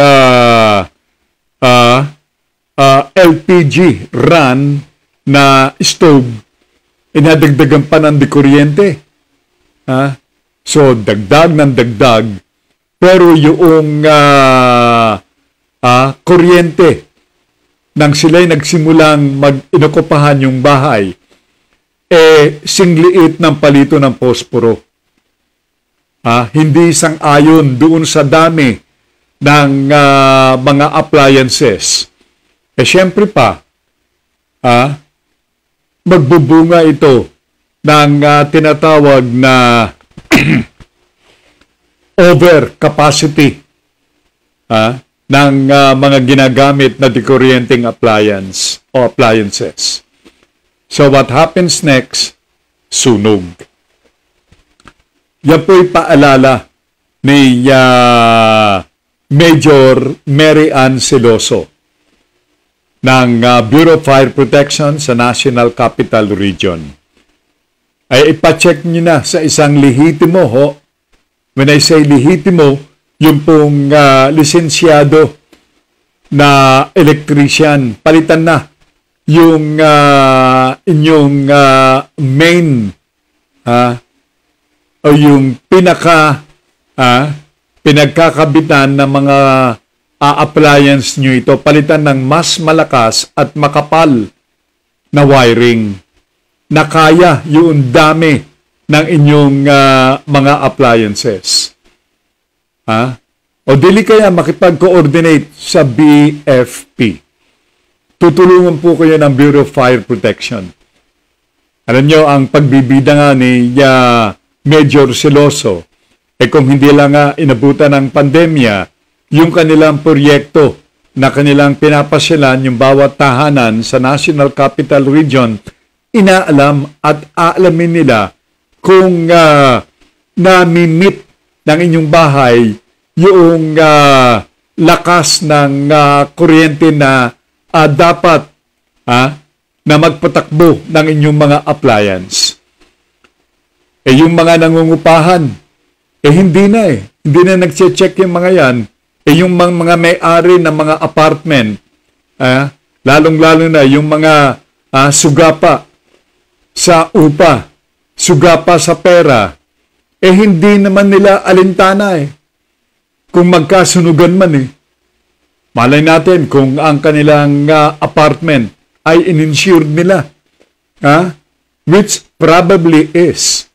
LPG run na stove, inadagdagan pa ng dikuryente. So, dagdag ng dagdag. Pero yung kuryente, nang sila'y nagsimulang mag-inokupahan yung bahay, singliit ng palito ng posporo. Hindi sang-ayon doon sa dami ng mga appliances. Siyempre pa, magbubunga ito ng tinatawag na overcapacity ng mga ginagamit na dikuryenteng appliance o appliances. So what happens next? Sunog. Yan po'y paalala ni Major Mary Ann Siloso ng Bureau of Fire Protection sa National Capital Region. Ay ipacheck nyo na sa isang lehitimo ho. When I say lehitimo, yung pong lisensyado na electrician, palitan na yung inyong main o yung pinagkakabitan ng mga appliance nyo ito, palitan ng mas malakas at makapal na wiring na kaya yung dami ng inyong mga appliances. O dili kaya makipag-coordinate sa BFP. Tutulungan po kayo ng Bureau of Fire Protection. Alam nyo, ang pagbibida nga ni Major Siloso, kung hindi lang inabutan ng pandemya, yung kanilang proyekto na kanilang pinapasyalan yung bawat tahanan sa National Capital Region, inaalam at aalamin nila kung nami-meet ng inyong bahay yung lakas ng kuryente na dapat na magpatakbo ng inyong mga appliance. Yung mga nangungupahan, hindi na Hindi na nagche-check yung mga yan. Yung mga may-ari ng mga apartment, lalong-lalo na yung mga sugapa sa upa, sugapa sa pera, hindi naman nila alintana kung magkasunugan man Malay natin kung ang kanilang apartment ay ininsured nila. Which probably is.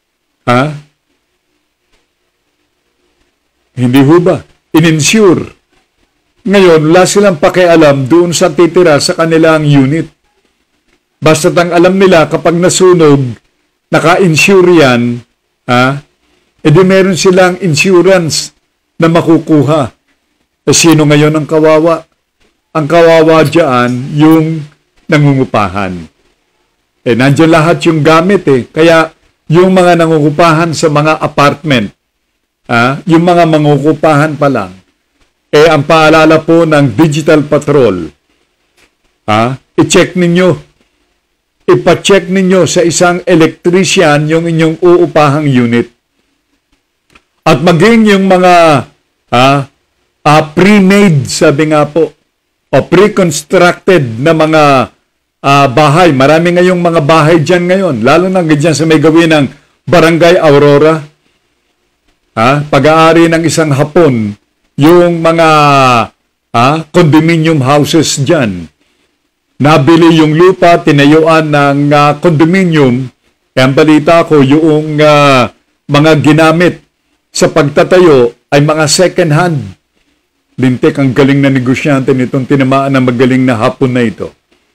Hindi ho ba? Ininsure. Ngayon, wala silang pakialam doon sa titira sa kanilang unit. Basta't ang alam nila kapag nasunog, naka-insure yan, edi meron silang insurance na makukuha. Sino ngayon ang kawawa? Ang kawawa dyan, yung nangungupahan. Nandiyan lahat yung gamit Kaya yung mga nangungupahan sa mga apartment, yung mga mangungupahan pa lang, ang paalala po ng Digital Patrol, i-check ninyo, ipa-check ninyo sa isang electrician yung inyong uupahang unit. At maging yung mga pre-made, sabi nga po, o pre-constructed na mga bahay. Marami ngayong mga bahay dyan ngayon, lalo na dyan sa may gawin ng Barangay Aurora. Pag-aari ng isang Hapon, yung mga condominium houses dyan. Nabili yung lupa, tinayuan ng condominium. Ang balita ko, yung mga ginamit sa pagtatayo ay mga second hand. Lintik, ang galing na negosyante nitong tinamaan na magaling na Hapon na ito.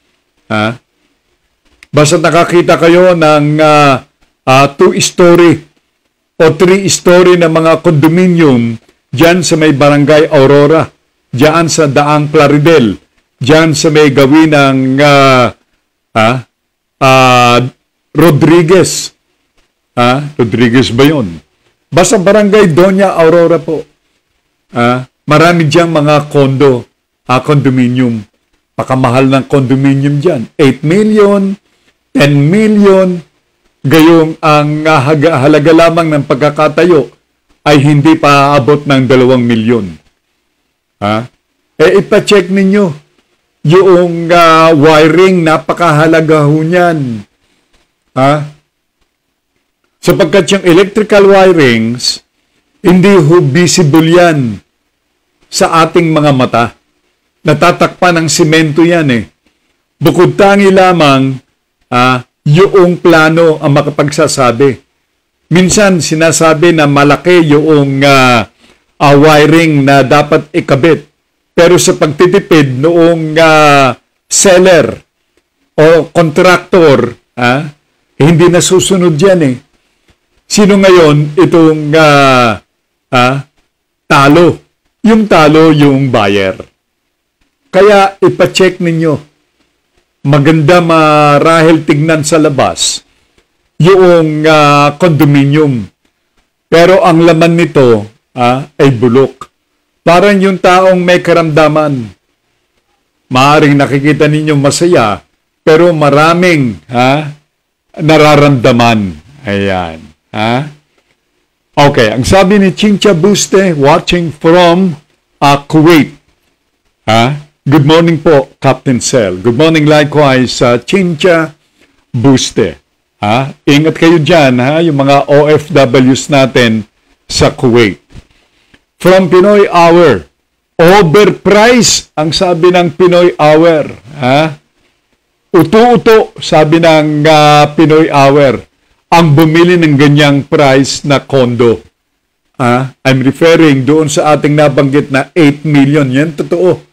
Basta nakakita kayo ng 2-story o 3-story na mga condominium dyan sa may Barangay Aurora, dyan sa Daang Plaridel, dyan sa may gawin ng Rodriguez. Rodriguez ba yun? Basta Barangay Doña Aurora po. Marami dyan mga condominium. Pakamahal ng condominium dyan. 8 million, 10 million, gayong ang halaga lamang ng pagkakatayo ay hindi pa aabot ng 2 milyon. Ipacheck ninyo yung wiring, napakahalaga ho niyan. Sapagkat yung electrical wirings, hindi ho visible yan sa ating mga mata. Natatakpan ng simento yan Bukod tangi lamang, yung plano ang makapagsasabi. Minsan sinasabi na malaki yung wiring na dapat ikabit. Pero sa pagtitipid noong seller o contractor, hindi nasusunod yan Sino ngayon itong talo? Yung talo, yung buyer. Kaya ipacheck ninyo. Maganda marahil tignan sa labas yung condominium. Pero ang laman nito ay bulok. Parang yung taong may karamdaman. Maaring nakikita ninyo masaya, pero maraming nararamdaman. Ayan. Okay, ang sabi ni Chincha Buste, watching from Kuwait. Good morning po, Capt.Sel. Good morning likewise, Chincha Buste. Ingat kayo dyan, yung mga OFWs natin sa Kuwait. From Pinoy Hour, overpriced ang sabi ng Pinoy Hour. Uto-uto, sabi ng Pinoy Hour, ang bumili ng ganyang price na condo. I'm referring doon sa ating nabanggit na 8 million. Yan totoo.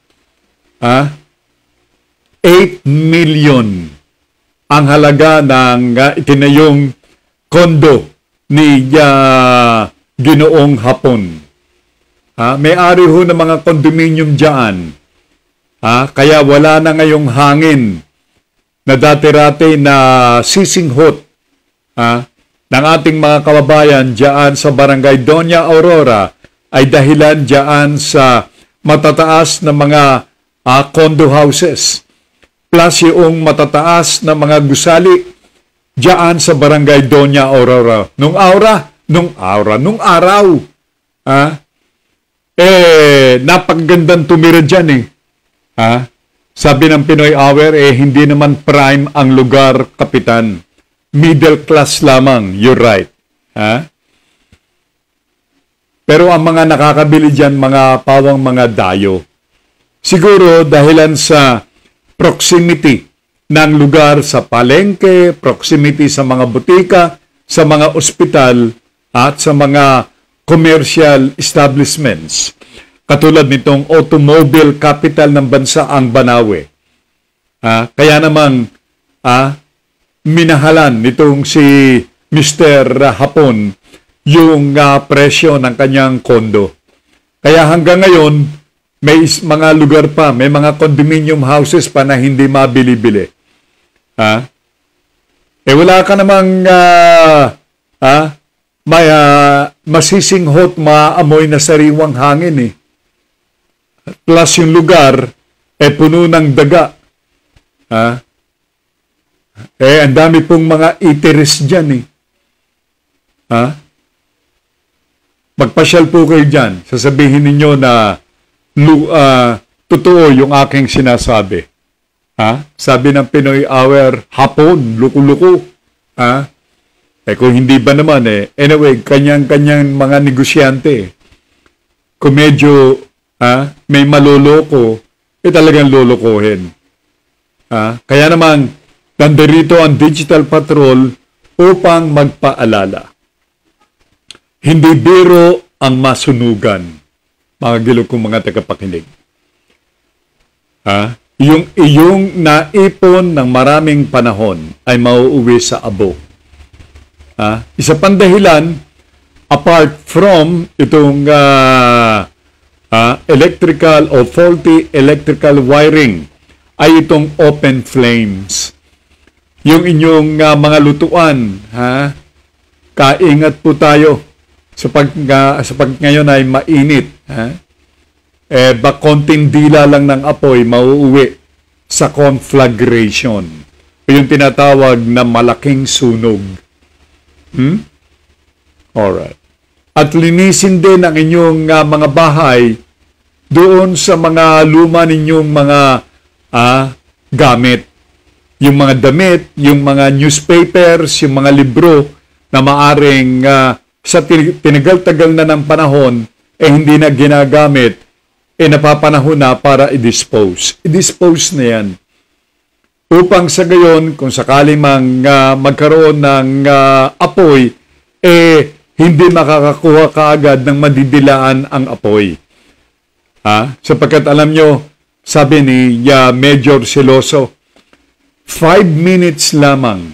8 million ang halaga ng itinayong kondo ni Ginoong Hapon. May-ari ho ng mga condominium dyan. Kaya wala na ngayong hangin na dati-rati na sisinghot ng ating mga kababayan dyan sa Barangay Doña Aurora ay dahilan dyan sa matataas na mga condo houses plus yung matataas na mga gusali dyan sa Barangay Doña Aurora. Nung araw, napakagandang tumira dyan Sabi ng Pinoy Hour, hindi naman prime ang lugar, kapitan. Middle class lamang, you're right. Pero ang mga nakakabili dyan, mga pawang mga dayo. Siguro dahilan sa proximity ng lugar sa palengke, proximity sa mga butika, sa mga ospital, at sa mga commercial establishments. Katulad nitong automobile capital ng bansa ang Banawe. Kaya namang minahalan nitong si Mr. Hapon yung presyo ng kanyang kondo. Kaya hanggang ngayon, may mga lugar pa, may mga condominium houses pa na hindi mabili-bili. Wala ka namang may masisinghot, maamoy na sariwang hangin Plus yung lugar, puno ng daga. Ang dami pong mga eateries dyan Magpasyal po kayo dyan. Sasabihin ninyo na totoo yung aking sinasabi. Sabi ng Pinoy Hour, hapon, luko-luko. Kung hindi ba naman anyway, kanyang-kanyang mga negosyante. Kung medyo may maloloko, talagang lolokohin. Kaya naman, nandirito ang Digital Patrol upang magpaalala. Hindi biro ang masunugan, mga gilo kong mga tagapakinig. Yung iyong naipon ng maraming panahon ay mauuwi sa abo. Isa pang dahilan, apart from itong electrical o faulty electrical wiring, ay itong open flames. Yung inyong mga lutuan, kaingat po tayo. Sa pag ngayon ay mainit, konting dila lang ng apoy, mauuwi sa conflagration. Yung tinatawag na malaking sunog. Alright. At linisin din ang inyong mga bahay doon sa mga luma ninyong mga gamit. Yung mga damit, yung mga newspapers, yung mga libro na maaring sa tinagal-tagal na ng panahon, hindi na ginagamit, napapanahon na para i-dispose. I-dispose na yan. Upang sa gayon, kung sakali mang magkaroon ng apoy, hindi makakakuha kaagad ng madidilaan ang apoy. Sapagkat alam nyo, sabi ni Major Siloso, 5 minutes lamang,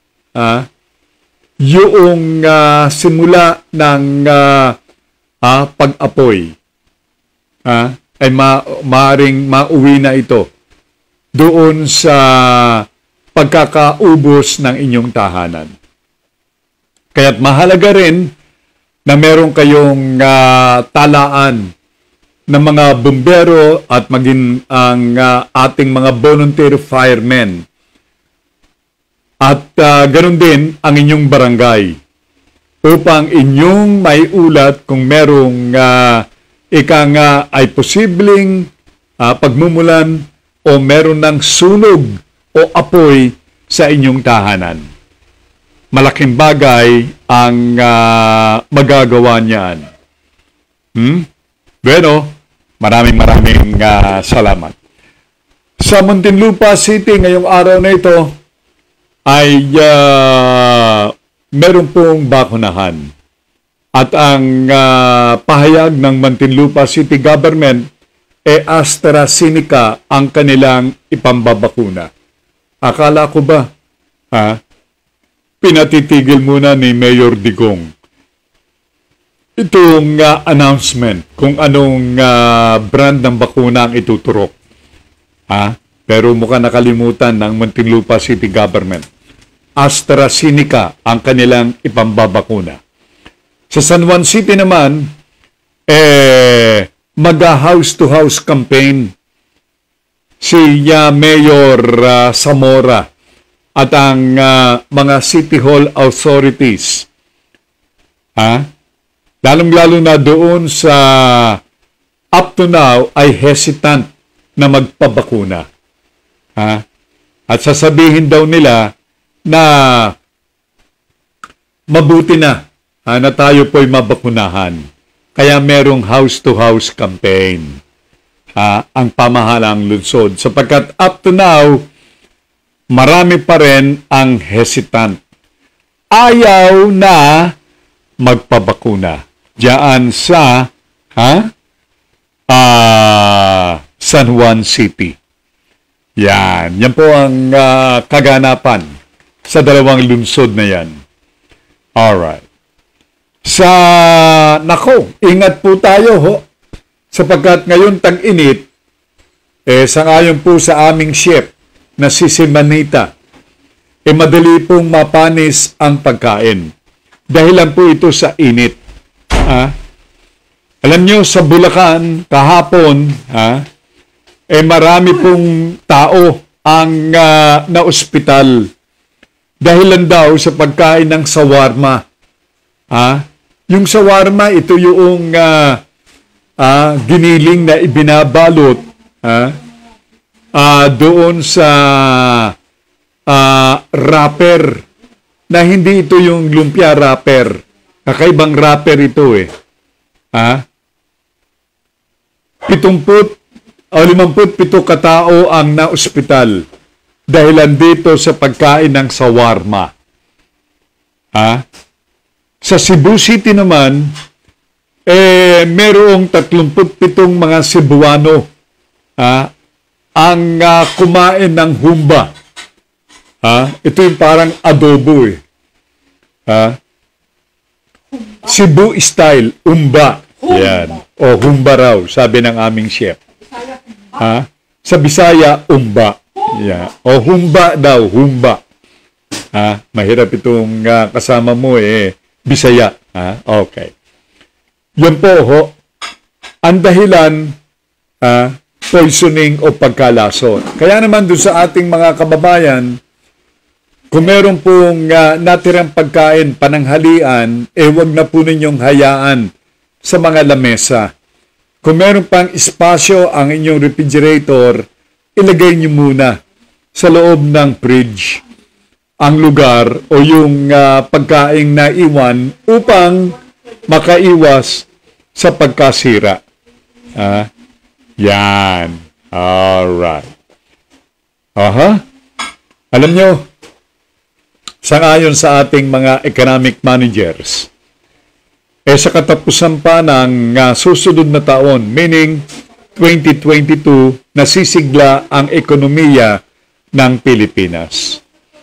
yung simula ng pag-apoy ay maaring mauwi na ito doon sa pagkakaubos ng inyong tahanan. Kaya't mahalaga rin na meron kayong talaan ng mga bumbero at maging ang ating mga volunteer firemen. At ganoon din ang inyong barangay upang inyong may ulat kung merong ay posibleng pagmumulan o meron ng sunog o apoy sa inyong tahanan. Malaking bagay ang magagawa niyan. Bueno, maraming salamat. Sa Muntinlupa City ngayong araw na ito, ay meron pong bakunahan. At ang pahayag ng Muntinlupa City Government, AstraZeneca ang kanilang ipambabakuna. Akala ko ba, pinatitigil muna ni Mayor Digong itong announcement kung anong brand ng bakuna ang ituturok. Pero mukhang nakalimutan ng Muntinlupa City Government. AstraZeneca ang kanilang ipambabakuna. Sa San Juan City naman, mag-house-to-house campaign si Mayor Zamora at ang mga City Hall authorities. Lalong-lalo na doon sa up to now ay hesitant na magpabakuna. At sasabihin daw nila na mabuti na tayo po'y mabakunahan. Kaya merong house-to-house campaign ang pamahalang lungsod. Sapagkat up to now, marami pa rin ang hesitant. Ayaw na magpabakuna. Diyan sa San Juan City. Yan po ang kaganapan sa dalawang lungsod na yan. Alright. Ingat po tayo ho, sapagkat ngayon tag-init, sangayon po sa aming chef na si Manita, madali pong mapanis ang pagkain. Dahilan po ito sa init. Alam nyo, sa Bulacan, kahapon, marami pong tao ang na-ospital. Dahilan daw sa pagkain ng sawarma. Yung sawarma, ito yung giniling na ibinabalot doon sa wrapper, na hindi ito yung lumpia wrapper. Kakaibang wrapper ito 57 katao ang na-ospital dahilan dito sa pagkain ng sawarma. Sa Cebu City naman, merong 37 mga Cebuano ang kumain ng humba. Ito yung parang adobo Cebu style, humba. Yan. O humba raw, sabi ng aming chef. Sa Bisaya, humba. Yeah. O humba daw, humba. Mahirap itong kasama mo Bisaya. Okay. Yun po ho, ang dahilan, poisoning o pagkalason. Kaya naman doon sa ating mga kababayan, kung meron pong natirang pagkain, pananghalian, wag na po ninyong hayaan sa mga lamesa. Kung meron pang espasyo ang inyong refrigerator, ilagay nyo muna sa loob ng fridge ang lugar o yung pagkaing naiwan upang makaiwas sa pagkasira. Yan. Alright. Alam nyo, sangayon sa ating mga economic managers, sa katapusan pa ng susunod na taon, meaning 2022, nasisigla ang ekonomiya ng Pilipinas.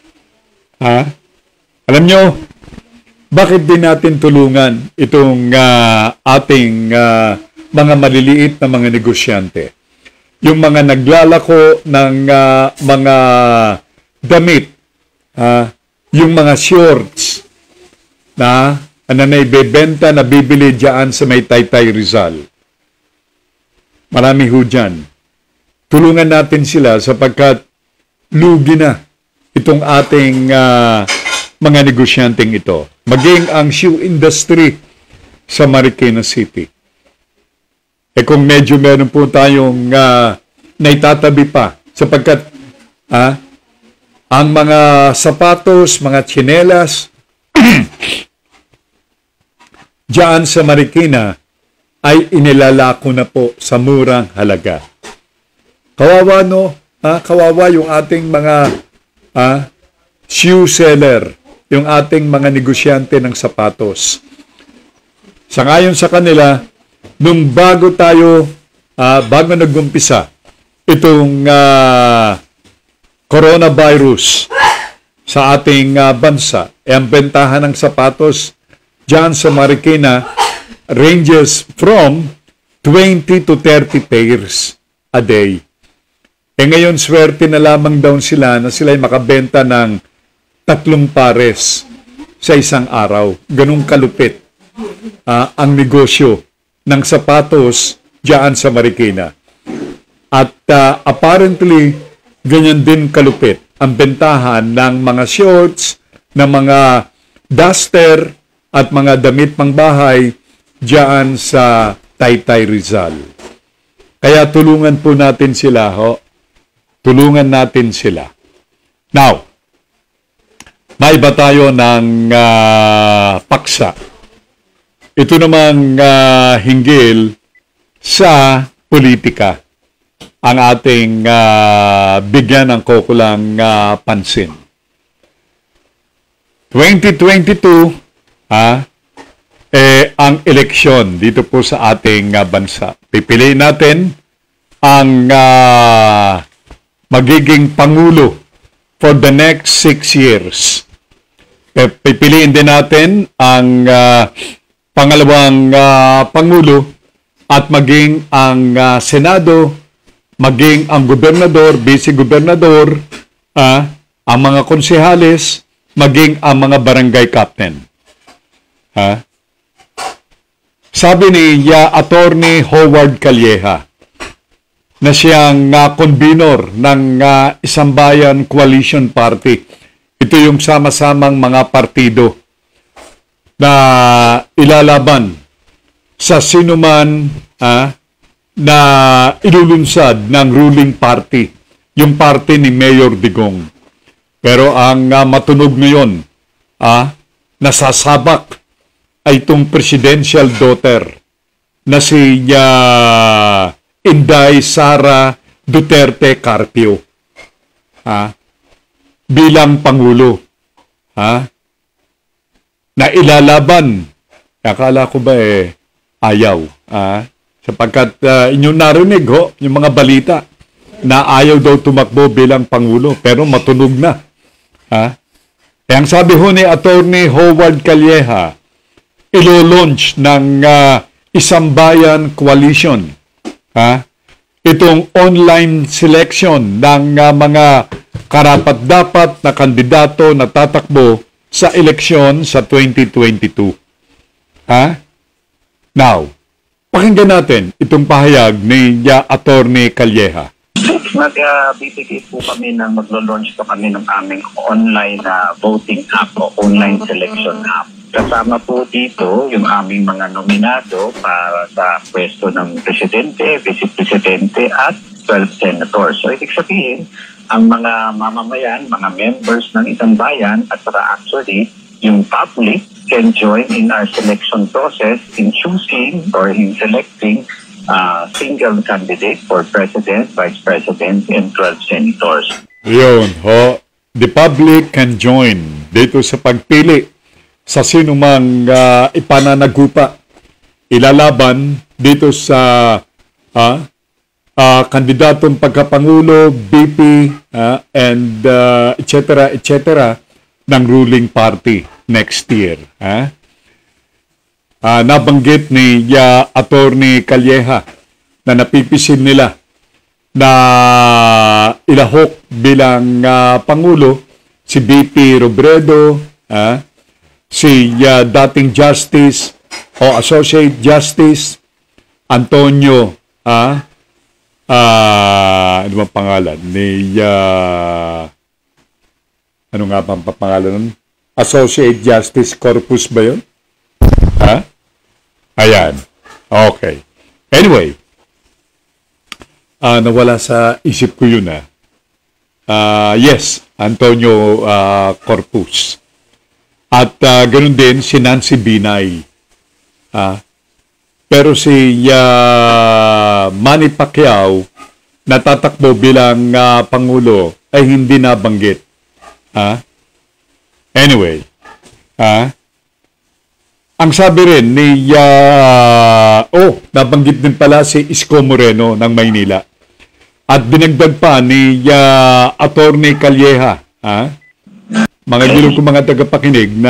Alam nyo, bakit din natin tulungan itong ating mga maliliit na mga negosyante? Yung mga naglalako ng mga damit, yung mga shorts na naibebenta, na bibili dyan sa may Taytay Rizal. Marami ho dyan. Tulungan natin sila sapagkat lugi na itong ating mga negosyanteng ito. Maging ang shoe industry sa Marikina City. Kung medyo meron po tayong naitatabi pa sapagkat ang mga sapatos, mga tsinelas, diyan sa Marikina ay inilalako na po sa murang halaga. Kawawa no? Kawawa yung ating mga shoe seller, yung ating mga negosyante ng sapatos. Sangayon sa kanila, nung bago nag-umpisa itong coronavirus sa ating bansa, ang bentahan ng sapatos dyan sa Marikina ranges from 20 to 30 pairs a day. Ngayon, swerte na lamang daw sila na sila'y makabenta ng 3 pares sa isang araw. Ganung kalupit ang negosyo ng sapatos dyan sa Marikina. At apparently, ganyan din kalupit ang bentahan ng mga shorts, ng mga duster, at mga damit pangbahay dyan sa Taytay Rizal. Kaya tulungan po natin sila, ho. Tulungan natin sila. Now, may iba tayo ng paksa. Ito namang hinggil sa politika ang ating bigyan ng kaukulang pansin. 2022, ang eleksyon dito po sa ating bansa. Pipiliin natin ang magiging Pangulo for the next 6 years. Pipiliin din natin ang pangalawang Pangulo at maging ang Senado, maging ang gobernador, vice-gobernador, ang mga konsehales, maging ang mga barangay captain. Sabi ni Attorney Howard Calleja na siyang convener ng Isang Bayan Coalition Party. Ito yung sama-samang mga partido na ilalaban sa sinuman na ilulunsad ng ruling party, yung party ni Mayor Digong. Pero ang matunog ngayon, nasasabak ay itong presidential daughter na si Inday Sara Duterte Carpio. Bilang Pangulo. Na ilalaban. Akala ko ba ayaw. Sapagkat inyong narinig yung mga balita na ayaw daw tumakbo bilang Pangulo pero matunog na. Ang sabi ho ni Attorney Howard Calleja, ilo-launch ng Isang Bayan Coalition. Itong online selection ng mga karapat-dapat na kandidato na tatakbo sa eleksyon sa 2022. Now, pakinggan natin itong pahayag ni Attorney Calleja. Magbibigay po kami maglo-launch po kami ng aming online voting app o online selection app. Kasama po dito yung aming mga nominado para sa pwesto ng presidente, vice-presidente at 12 senators. So, ibig sabihin, ang mga mamamayan, mga members ng Isang Bayan at saka actually yung public can join in our selection process in choosing or in selecting single candidate for president, vice president, and 12 senators. Yun, the public can join dito sa pagpili sa sinumang ipananagupa, ilalaban dito sa kandidatong pagkapangulo, VP, and etc. ng ruling party next year. Nabanggit ni Attorney Calleja na napipisil nila na ilahok bilang Pangulo si VP Robredo, si dating Justice o Associate Justice Antonio, ano bang pangalan? Ano nga bang pangalan nun? Associate Justice Corpus ba yun? Ayan. Okay. Anyway, nawala sa isip ko yun yes, Antonio Corpus. At ganun din si Nancy Binay. Pero si Manny Pacquiao na tatakbo bilang Pangulo ay hindi nabanggit. Anyway, ang sabi rin ni nabanggit din pala si Isko Moreno ng Maynila. At binagdag pa ni Attorney Calleja, mga gilong ko mga tagapakinig na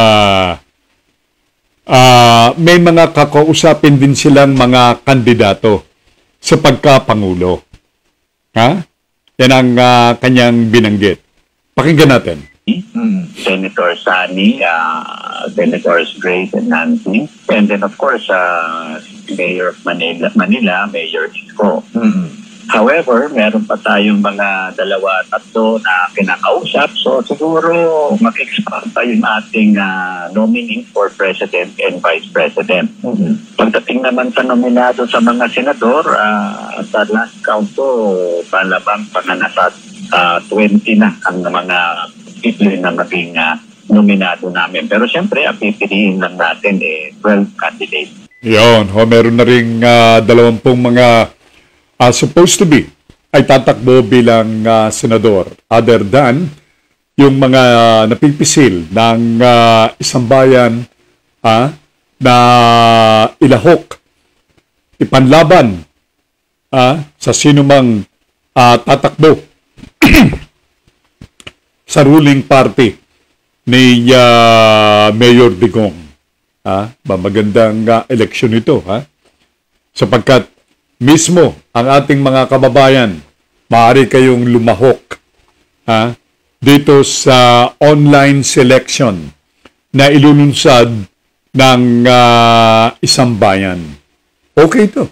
may mga kakausapin din silang mga kandidato sa pagkapangulo. Yan ang kanyang binanggit. Pakinggan natin. Senator Sani, Senators Grace and Nancy, and then of course, Mayor of Manila, Mayor Isko. However, meron pa tayong mga dalawa, tatlo na kinakausap. So siguro mag-expand pa yung ating nominee for President and Vice President. Pagdating naman sa nominado sa mga senador, sa last count to, palabang nasa 20 na ang mga people na maging nominado namin. Pero siyempre, ang pipiliin lang natin 12 candidates. Yun, meron na rin 20 mga supposed to be ay tatakbo bilang senador other than yung mga napipisil ng Isang Bayan na ilahok, ipanlaban sa sinumang tatakbo sa ruling party ni Mayor Digong. Magandang eleksyon ito, sapagkat mismo ang ating mga kababayan, maaari kayong lumahok dito sa online selection na ilulunsad ng isang bayan. Okay ito.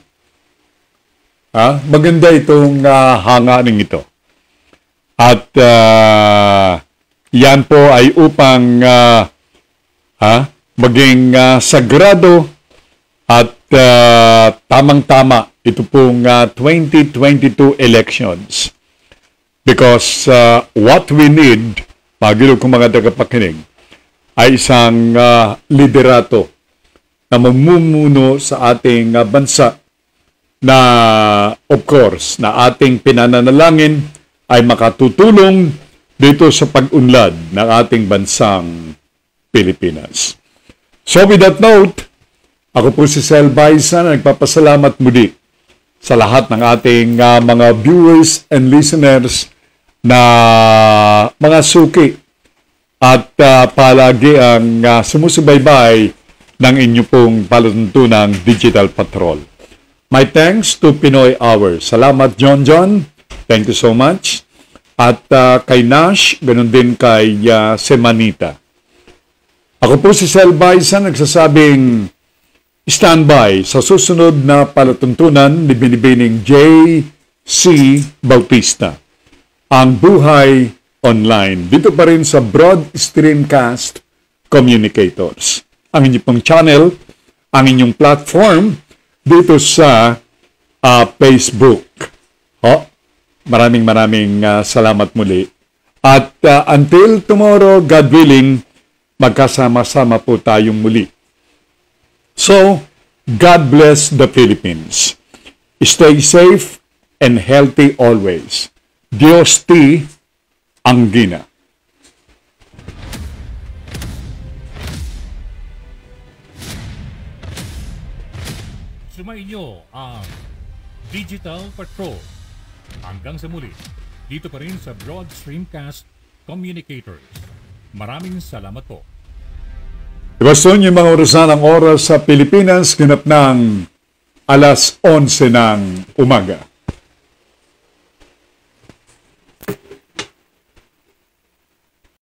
Maganda itong hangaring ito. At yan po ay upang maging sagrado at tamang-tama ito pong 2022 elections. Because what we need, pagilog kong mga tagapakinig, ay isang liderato na mamumuno sa ating bansa na, of course, na ating pinananalangin ay makatutulong dito sa pag-unlad ng ating bansang Pilipinas. So with that note, ako po si Sel Baysa na nagpapasalamat muli sa lahat ng ating mga viewers and listeners na mga suki at palagi ang sumusubaybay ng inyo pong palatuntunang Digital Patrol. My thanks to Pinoy Hour. Salamat John. Thank you so much. At kay Nash, ganun din kay Semanita. Ako po si Sel Baysa, nagsasabing standby sa susunod na palatuntunan ni Binibining J.C. Bautista. Ang buhay online. Dito pa rin sa Broad Stream Cast Communicators. Ang inyong pong channel, ang inyong platform dito sa Facebook. Maraming salamat muli. At until tomorrow, God willing, magkasama-sama po tayong muli. So, God bless the Philippines. Stay safe and healthy always. Diyos ti Anggina. Sumainyo ang Digital Patrol. Hanggang sa muli, dito pa rin sa Broad Stream Cast Communicators. Maraming salamat po. Gusto niyo mga orasan ng oras sa Pilipinas, ganap ng alas 11 ng umaga.